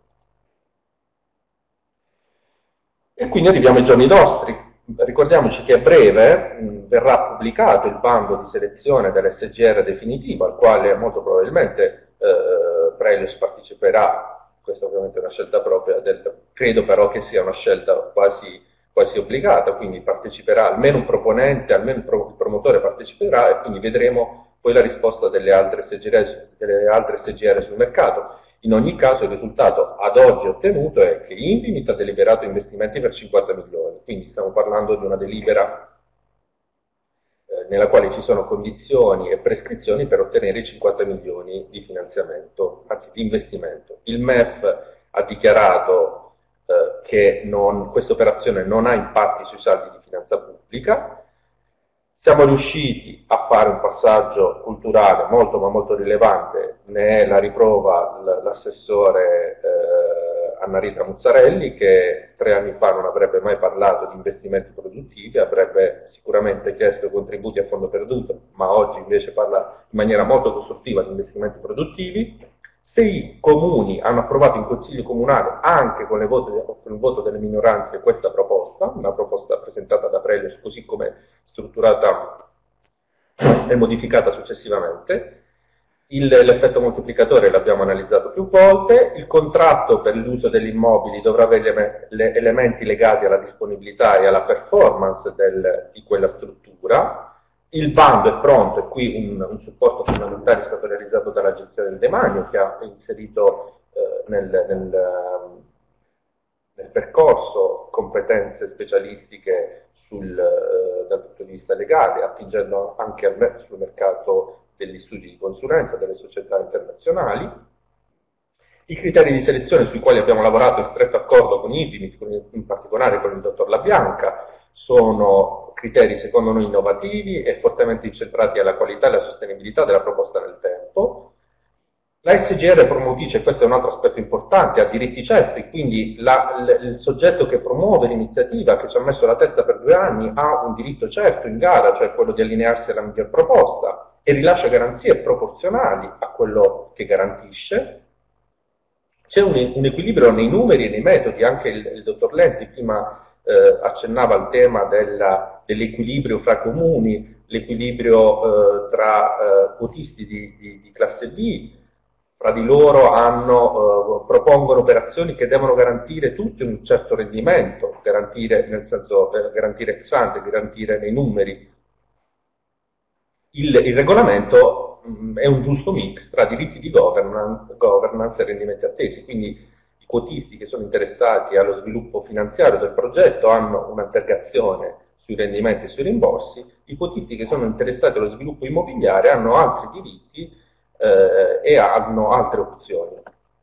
E quindi arriviamo ai giorni nostri. Ricordiamoci che a breve verrà pubblicato il bando di selezione dell'SGR definitivo, al quale molto probabilmente Prelios parteciperà. Questa ovviamente è una scelta propria, credo però che sia una scelta quasi obbligata, quindi parteciperà almeno un proponente, almeno il promotore parteciperà, e quindi vedremo poi la risposta delle altre SGR sul mercato. In ogni caso il risultato ad oggi ottenuto è che Invimit ha deliberato investimenti per 50 milioni, quindi stiamo parlando di una delibera nella quale ci sono condizioni e prescrizioni per ottenere i 50 milioni di finanziamento, anzi di investimento. Il MEF ha dichiarato che questa operazione non ha impatti sui saldi di finanza pubblica. Siamo riusciti a fare un passaggio culturale molto ma molto rilevante, ne è la riprova l'assessore Annarita Muzzarelli, che 3 anni fa non avrebbe mai parlato di investimenti produttivi, avrebbe sicuramente chiesto contributi a fondo perduto, ma oggi invece parla in maniera molto costruttiva di investimenti produttivi. 6 comuni hanno approvato in Consiglio Comunale, anche con il voto delle minoranze, questa proposta, una proposta presentata da Prelios così come strutturata e modificata successivamente. L'effetto moltiplicatore l'abbiamo analizzato più volte. Il contratto per l'uso degli immobili dovrà avere elementi legati alla disponibilità e alla performance di quella struttura. Il bando è pronto, e qui un supporto fondamentale è stato realizzato dall'Agenzia del Demanio, che ha inserito nel percorso competenze specialistiche dal punto di vista legale, attingendo anche sul mercato degli studi di consulenza, delle società internazionali. I criteri di selezione sui quali abbiamo lavorato in stretto accordo con Invimit, in particolare con il dottor La Bianca, sono criteri secondo noi innovativi e fortemente incentrati alla qualità e alla sostenibilità della proposta nel tempo. La SGR promotrice, e questo è un altro aspetto importante, ha diritti certi, quindi il soggetto che promuove l'iniziativa, che ci ha messo la testa per 2 anni, ha un diritto certo in gara, cioè quello di allinearsi alla miglior proposta, e rilascia garanzie proporzionali a quello che garantisce. C'è un equilibrio nei numeri e nei metodi, anche il dottor Lenti prima accennava al tema dell'equilibrio fra comuni, l'equilibrio tra quotisti di classe B. Fra di loro propongono operazioni che devono garantire tutti un certo rendimento, garantire nel senso garantire ex ante, garantire nei numeri. Il regolamento è un giusto mix tra diritti di governance e rendimenti attesi, quindi i quotisti che sono interessati allo sviluppo finanziario del progetto hanno un'aggregazione sui rendimenti e sui rimborsi, i quotisti che sono interessati allo sviluppo immobiliare hanno altri diritti e hanno altre opzioni.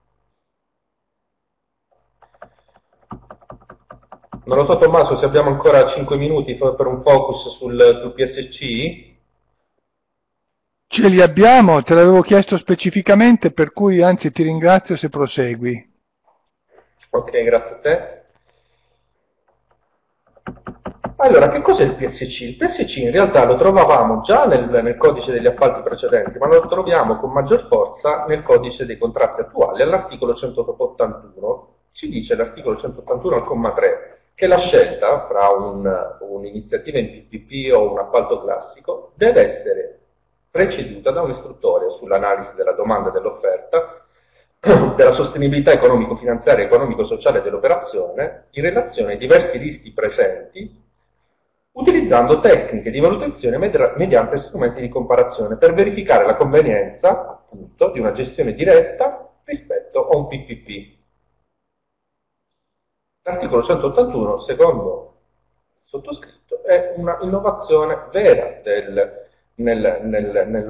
Non lo so Tommaso, se abbiamo ancora 5 minuti per un focus sul PSC. ce li abbiamo, te l'avevo chiesto specificamente, per cui anzi ti ringrazio se prosegui. Ok, grazie a te. Allora, che cos'è il PSC? Il PSC in realtà lo trovavamo già nel codice degli appalti precedenti, ma lo troviamo con maggior forza nel codice dei contratti attuali. All'articolo 181 ci dice l'articolo 181 al comma 3 che la scelta fra un'iniziativa in PPP o un appalto classico deve essere preceduta da un'istruttoria sull'analisi della domanda e dell'offerta, della sostenibilità economico-finanziaria e economico-sociale dell'operazione in relazione ai diversi rischi presenti, utilizzando tecniche di valutazione mediante strumenti di comparazione per verificare la convenienza, appunto, di una gestione diretta rispetto a un PPP. L'articolo 181, secondo il sottoscritto, è una innovazione vera nelle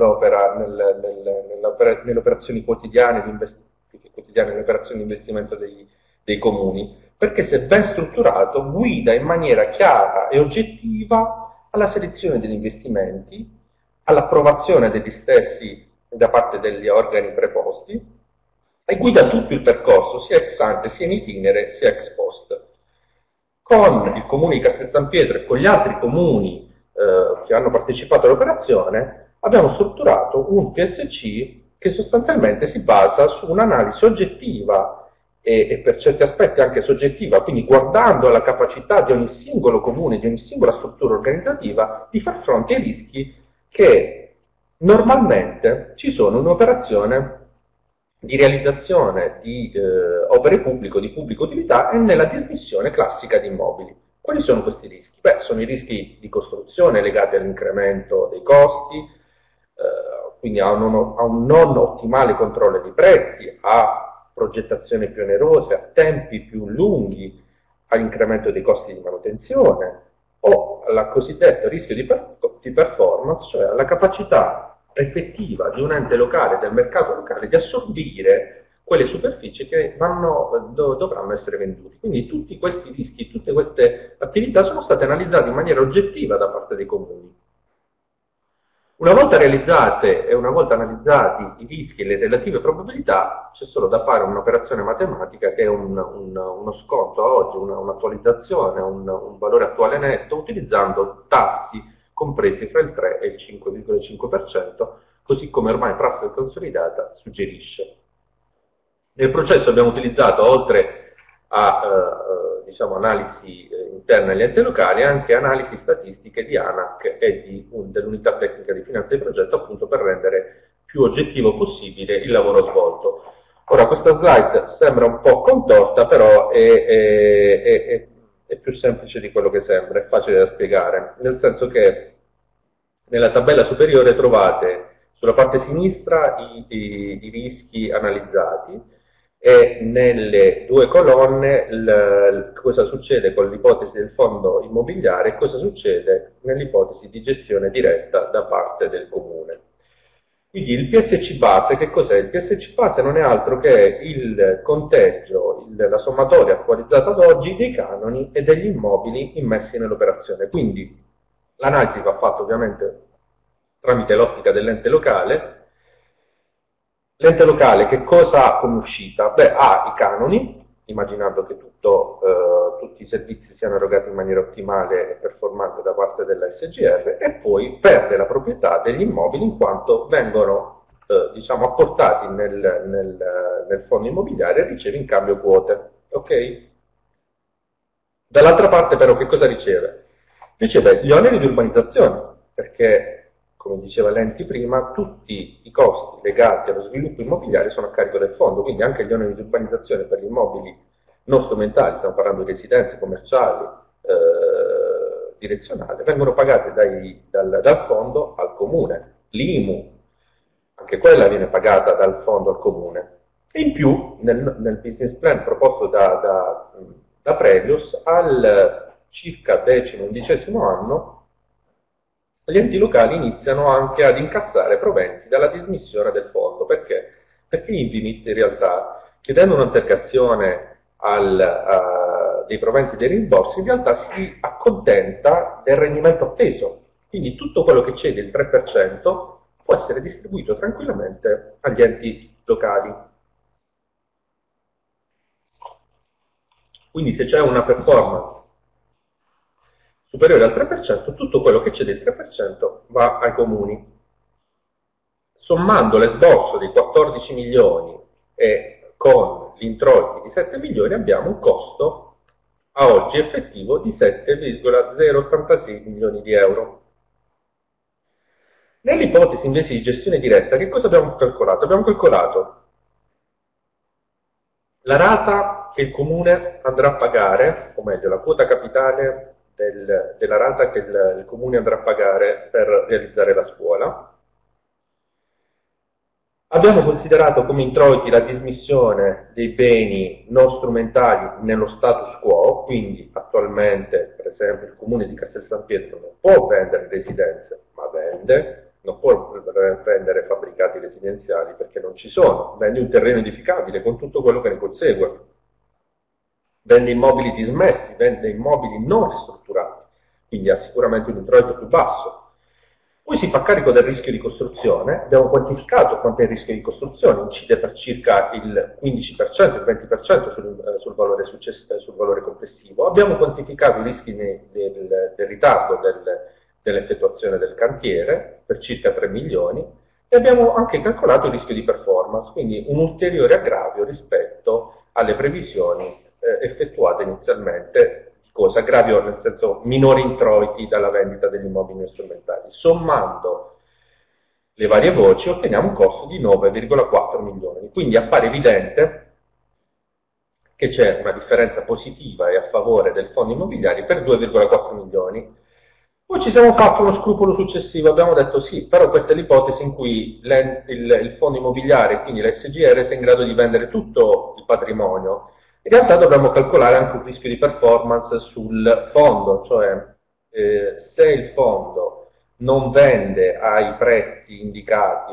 operazioni quotidiane nelle operazioni di investimento dei comuni, perché se ben strutturato guida in maniera chiara e oggettiva alla selezione degli investimenti, all'approvazione degli stessi da parte degli organi preposti e guida tutto il percorso sia ex ante sia in itinere sia ex post. Con il comune di Castel San Pietro e con gli altri comuni che hanno partecipato all'operazione abbiamo strutturato un PSC che sostanzialmente si basa su un'analisi oggettiva e per certi aspetti anche soggettiva, quindi guardando alla capacità di ogni singolo comune, di ogni singola struttura organizzativa di far fronte ai rischi che normalmente ci sono in un'operazione di realizzazione di opere pubbliche o di pubblica utilità e nella dismissione classica di immobili. Quali sono questi rischi? Beh, sono i rischi di costruzione legati all'incremento dei costi, quindi a un non ottimale controllo dei prezzi, a progettazione più onerose, a tempi più lunghi, all'incremento dei costi di manutenzione o al cosiddetto rischio di performance, cioè alla capacità effettiva di un ente locale, del mercato locale, di assorbire quelle superfici che dovranno essere vendute. Quindi tutti questi rischi, tutte queste attività sono state analizzate in maniera oggettiva da parte dei comuni. Una volta realizzate e una volta analizzati i rischi e le relative probabilità, c'è solo da fare un'operazione matematica che è uno sconto a oggi, un'attualizzazione, un valore attuale netto, utilizzando tassi compresi fra il 3 e il 5,5%, così come ormai prassi consolidata suggerisce. Nel processo abbiamo utilizzato, oltre a analisi interne agli enti locali, anche analisi statistiche di ANAC e dell'unità tecnica di finanza di progetto, appunto per rendere più oggettivo possibile il lavoro svolto. Ora, questa slide sembra un po' contorta, però è più semplice di quello che sembra, è facile da spiegare, nel senso che nella tabella superiore trovate sulla parte sinistra i rischi analizzati, e nelle due colonne cosa succede con l'ipotesi del fondo immobiliare e cosa succede nell'ipotesi di gestione diretta da parte del comune. Quindi il PSC base, che cos'è? Il PSC base non è altro che il conteggio, la sommatoria attualizzata ad oggi dei canoni e degli immobili immessi nell'operazione. Quindi l'analisi va fatta ovviamente tramite l'ottica dell'ente locale. L'ente locale che cosa ha come uscita? Beh, ha i canoni, immaginando che tutti i servizi siano erogati in maniera ottimale e performante da parte della SGR, e poi perde la proprietà degli immobili in quanto vengono apportati nel fondo immobiliare e riceve in cambio quote. Ok? Dall'altra parte però che cosa riceve? Riceve gli oneri di urbanizzazione, perché come diceva Lenti prima, tutti i costi legati allo sviluppo immobiliare sono a carico del fondo, quindi anche gli oneri di urbanizzazione per gli immobili non strumentali, stiamo parlando di residenze commerciali, direzionali, vengono pagati dal fondo al comune. L'IMU, anche quella viene pagata dal fondo al comune. E in più, nel business plan proposto da Prelios, al circa 10-11 anno, gli enti locali iniziano anche ad incassare proventi dalla dismissione del fondo. Perché? Perché Invimit in realtà, chiedendo un'integrazione dei proventi dei rimborsi, in realtà si accontenta del rendimento atteso. Quindi tutto quello che cede il 3% può essere distribuito tranquillamente agli enti locali. Quindi se c'è una performance superiore al 3%, tutto quello che c'è del 3% va ai comuni. Sommando l'esborso di 14 milioni e con l'introito di 7 milioni abbiamo un costo a oggi effettivo di 7,086 milioni di euro. Nell'ipotesi invece di gestione diretta, che cosa abbiamo calcolato? Abbiamo calcolato la rata che il comune andrà a pagare, o meglio la quota capitale della rata che il comune andrà a pagare per realizzare la scuola. Abbiamo considerato come introiti la dismissione dei beni non strumentali nello status quo, quindi attualmente per esempio il comune di Castel San Pietro non può vendere residenze, ma vende, non può vendere fabbricati residenziali perché non ci sono, vende un terreno edificabile con tutto quello che ne consegue, vende immobili dismessi, vende immobili non ristrutturati, quindi ha sicuramente un introito più basso. Poi si fa carico del rischio di costruzione, abbiamo quantificato quanto è il rischio di costruzione, incide per circa il 15%, il 20% sul valore complessivo, abbiamo quantificato i rischi del ritardo dell'effettuazione del cantiere per circa 3 milioni e abbiamo anche calcolato il rischio di performance, quindi un ulteriore aggravio rispetto alle previsioni effettuate inizialmente. Cosa? Aggravio nel senso minori introiti dalla vendita degli immobili strumentali. Sommando le varie voci otteniamo un costo di 9,4 milioni. Quindi appare evidente che c'è una differenza positiva e a favore del fondo immobiliare per 2,4 milioni. Poi ci siamo fatti uno scrupolo successivo, abbiamo detto sì, però questa è l'ipotesi in cui il fondo immobiliare, quindi la SGR, sia in grado di vendere tutto il patrimonio. In realtà dovremmo calcolare anche un rischio di performance sul fondo, cioè se il fondo non vende ai prezzi indicati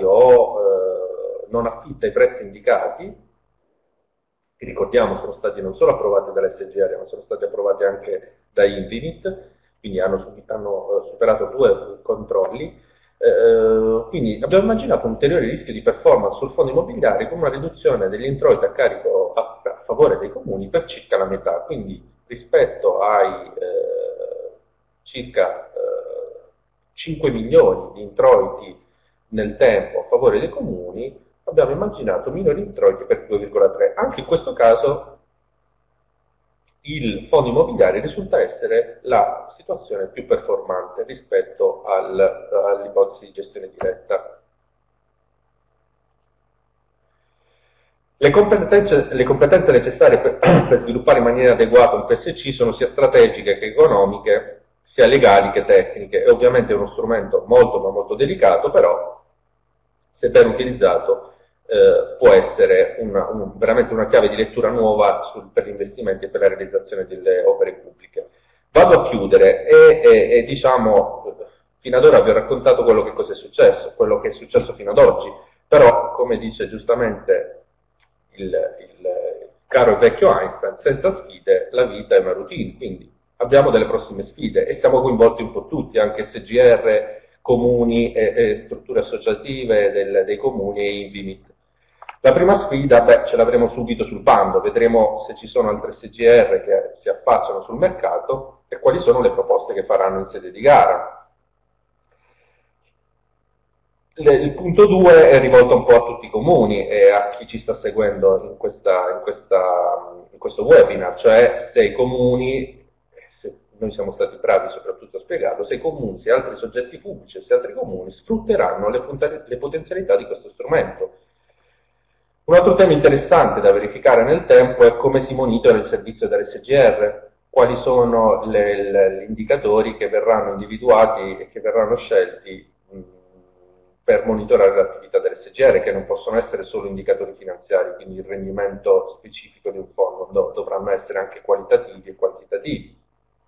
o non affitta i prezzi indicati, che ricordiamo sono stati non solo approvati dall'SGR ma sono stati approvati anche da Infinit, quindi hanno superato 2 controlli, quindi abbiamo immaginato un ulteriore rischio di performance sul fondo immobiliare con una riduzione degli introiti a carico a favore dei comuni per circa la metà, quindi rispetto ai circa 5 milioni di introiti nel tempo a favore dei comuni abbiamo immaginato minori introiti per 2,3. Anche in questo caso il fondo immobiliare risulta essere la situazione più performante rispetto all'ipotesi di gestione diretta. Le competenze necessarie per sviluppare in maniera adeguata un PSC sono sia strategiche che economiche, sia legali che tecniche. È ovviamente uno strumento molto ma molto delicato, però se ben utilizzato può essere veramente una chiave di lettura nuova per gli investimenti e per la realizzazione delle opere pubbliche. Vado a chiudere e diciamo, fino ad ora vi ho raccontato quello che cosa è successo, quello che è successo fino ad oggi, però come dice giustamente il caro e vecchio Einstein, senza sfide la vita è una routine, quindi abbiamo delle prossime sfide e siamo coinvolti un po' tutti, anche SGR, comuni e strutture associative dei comuni e Invimit. La prima sfida, ce l'avremo subito sul bando, vedremo se ci sono altre SGR che si affacciano sul mercato e quali sono le proposte che faranno in sede di gara. Il punto 2 è rivolto un po' a tutti i comuni e a chi ci sta seguendo in questo webinar, cioè se i comuni, se noi siamo stati bravi soprattutto a spiegarlo, se i comuni, se altri soggetti pubblici, se altri comuni sfrutteranno le potenzialità di questo strumento. Un altro tema interessante da verificare nel tempo è come si monitora il servizio dell'SGR, quali sono gli indicatori che verranno individuati e che verranno scelti per monitorare l'attività dell'SGR, che non possono essere solo indicatori finanziari, quindi il rendimento specifico di un fondo, dovranno essere anche qualitativi e quantitativi.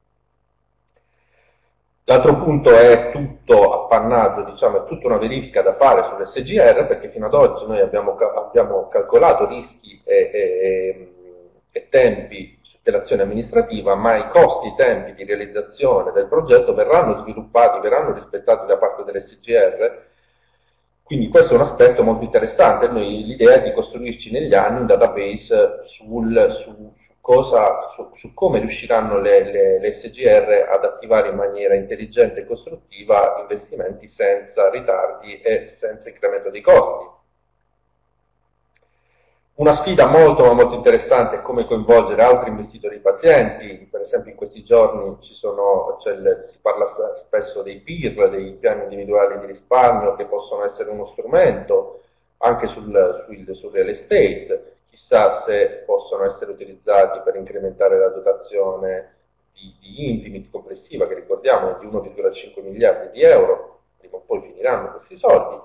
L'altro punto è tutto appannaggio, diciamo, è tutta una verifica da fare sull'SGR, perché fino ad oggi noi abbiamo calcolato rischi e tempi dell'azione amministrativa, ma i costi e i tempi di realizzazione del progetto verranno sviluppati, verranno rispettati da parte dell'SGR Quindi questo è un aspetto molto interessante. L'idea è di costruirci negli anni un database su come riusciranno le SGR ad attivare in maniera intelligente e costruttiva investimenti senza ritardi e senza incremento dei costi. Una sfida molto interessante è come coinvolgere altri investitori pazienti. Per esempio in questi giorni si parla spesso dei PIR, dei piani individuali di risparmio, che possono essere uno strumento anche sul real estate. Chissà se possono essere utilizzati per incrementare la dotazione di Infinit complessiva, che ricordiamo è di 1,5 miliardi di euro, prima o poi finiranno questi soldi.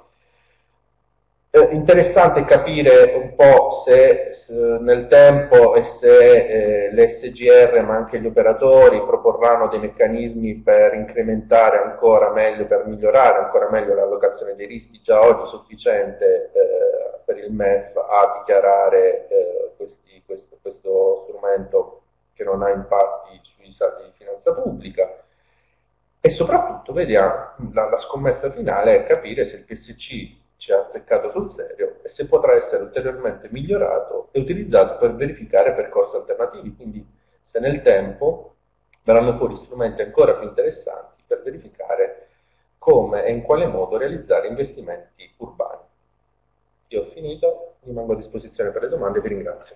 Interessante capire un po' se nel tempo e se le SGR ma anche gli operatori proporranno dei meccanismi per incrementare ancora meglio, per migliorare ancora meglio l'allocazione dei rischi. Già oggi è sufficiente per il MEF a dichiarare questo strumento che non ha impatti sui saldi di finanza pubblica. E soprattutto vediamo, la scommessa finale è capire se il PSC ci ha azzeccato sul serio e se potrà essere ulteriormente migliorato e utilizzato per verificare percorsi alternativi, quindi se nel tempo verranno fuori strumenti ancora più interessanti per verificare come e in quale modo realizzare investimenti urbani. Io ho finito, rimango a disposizione per le domande e vi ringrazio.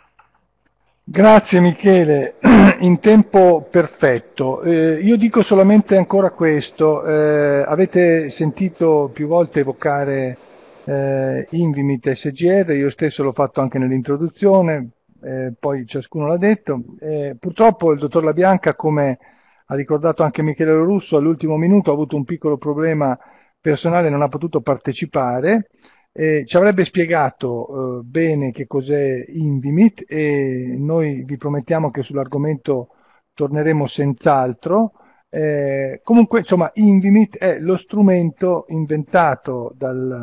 Grazie Michele, in tempo perfetto. Io dico solamente ancora questo, avete sentito più volte evocare Invimit SGR, io stesso l'ho fatto anche nell'introduzione, poi ciascuno l'ha detto. Purtroppo il dottor La Bianca, come ha ricordato anche Michele Russo, all'ultimo minuto ha avuto un piccolo problema personale e non ha potuto partecipare. Ci avrebbe spiegato bene che cos'è Invimit e noi vi promettiamo che sull'argomento torneremo senz'altro. Comunque, insomma, Invimit è lo strumento inventato dal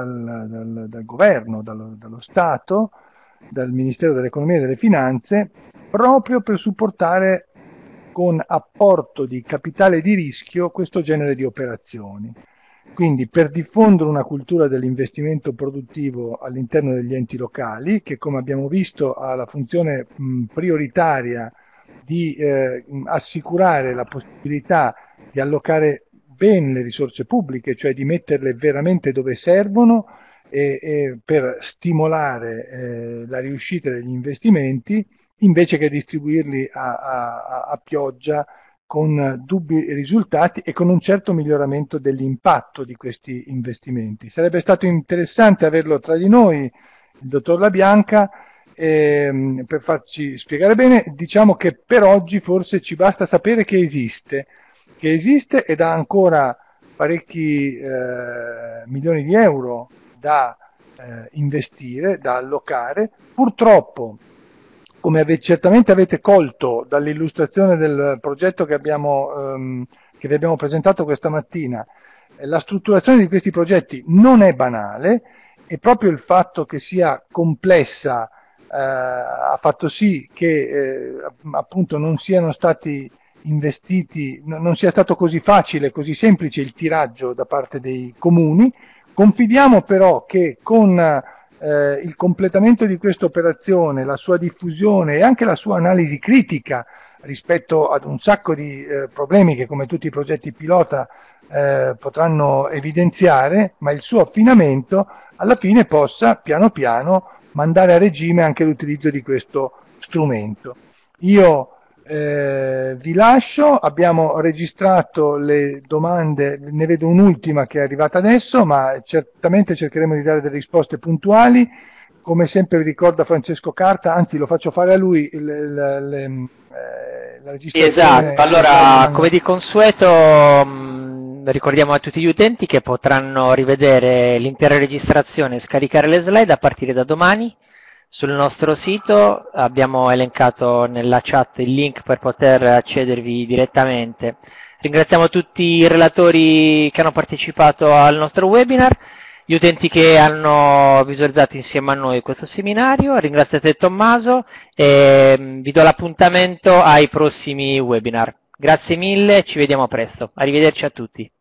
governo, dallo Stato, dal Ministero dell'Economia e delle Finanze, proprio per supportare con apporto di capitale di rischio questo genere di operazioni. Quindi per diffondere una cultura dell'investimento produttivo all'interno degli enti locali, che come abbiamo visto ha la funzione prioritaria di assicurare la possibilità di allocare bene le risorse pubbliche, cioè di metterle veramente dove servono e per stimolare la riuscita degli investimenti, invece che distribuirli a pioggia con dubbi risultati e con un certo miglioramento dell'impatto di questi investimenti. Sarebbe stato interessante averlo tra di noi, il dottor La Bianca, per farci spiegare bene. Diciamo che per oggi forse ci basta sapere che esiste ed ha ancora parecchi milioni di euro da investire, da allocare. Purtroppo, come certamente avete colto dall'illustrazione del progetto che vi abbiamo presentato questa mattina, la strutturazione di questi progetti non è banale e proprio il fatto che sia complessa ha fatto sì che appunto non siano stati investiti, non sia stato così facile, così semplice il tiraggio da parte dei comuni. Confidiamo però che con il completamento di questa operazione, la sua diffusione e anche la sua analisi critica rispetto ad un sacco di problemi che come tutti i progetti pilota potranno evidenziare, ma il suo affinamento alla fine possa piano piano mandare a regime anche l'utilizzo di questo strumento. Io vi lascio, abbiamo registrato le domande, ne vedo un'ultima che è arrivata adesso, ma certamente cercheremo di dare delle risposte puntuali. Come sempre vi ricorda Francesco Carta, anzi lo faccio fare a lui la registrazione. Esatto, allora come di consueto ricordiamo a tutti gli utenti che potranno rivedere l'intera registrazione e scaricare le slide a partire da domani. Sul nostro sito abbiamo elencato nella chat il link per poter accedervi direttamente. Ringraziamo tutti i relatori che hanno partecipato al nostro webinar, gli utenti che hanno visualizzato insieme a noi questo seminario. Ringraziate Tommaso e vi do l'appuntamento ai prossimi webinar. Grazie mille, ci vediamo presto. Arrivederci a tutti.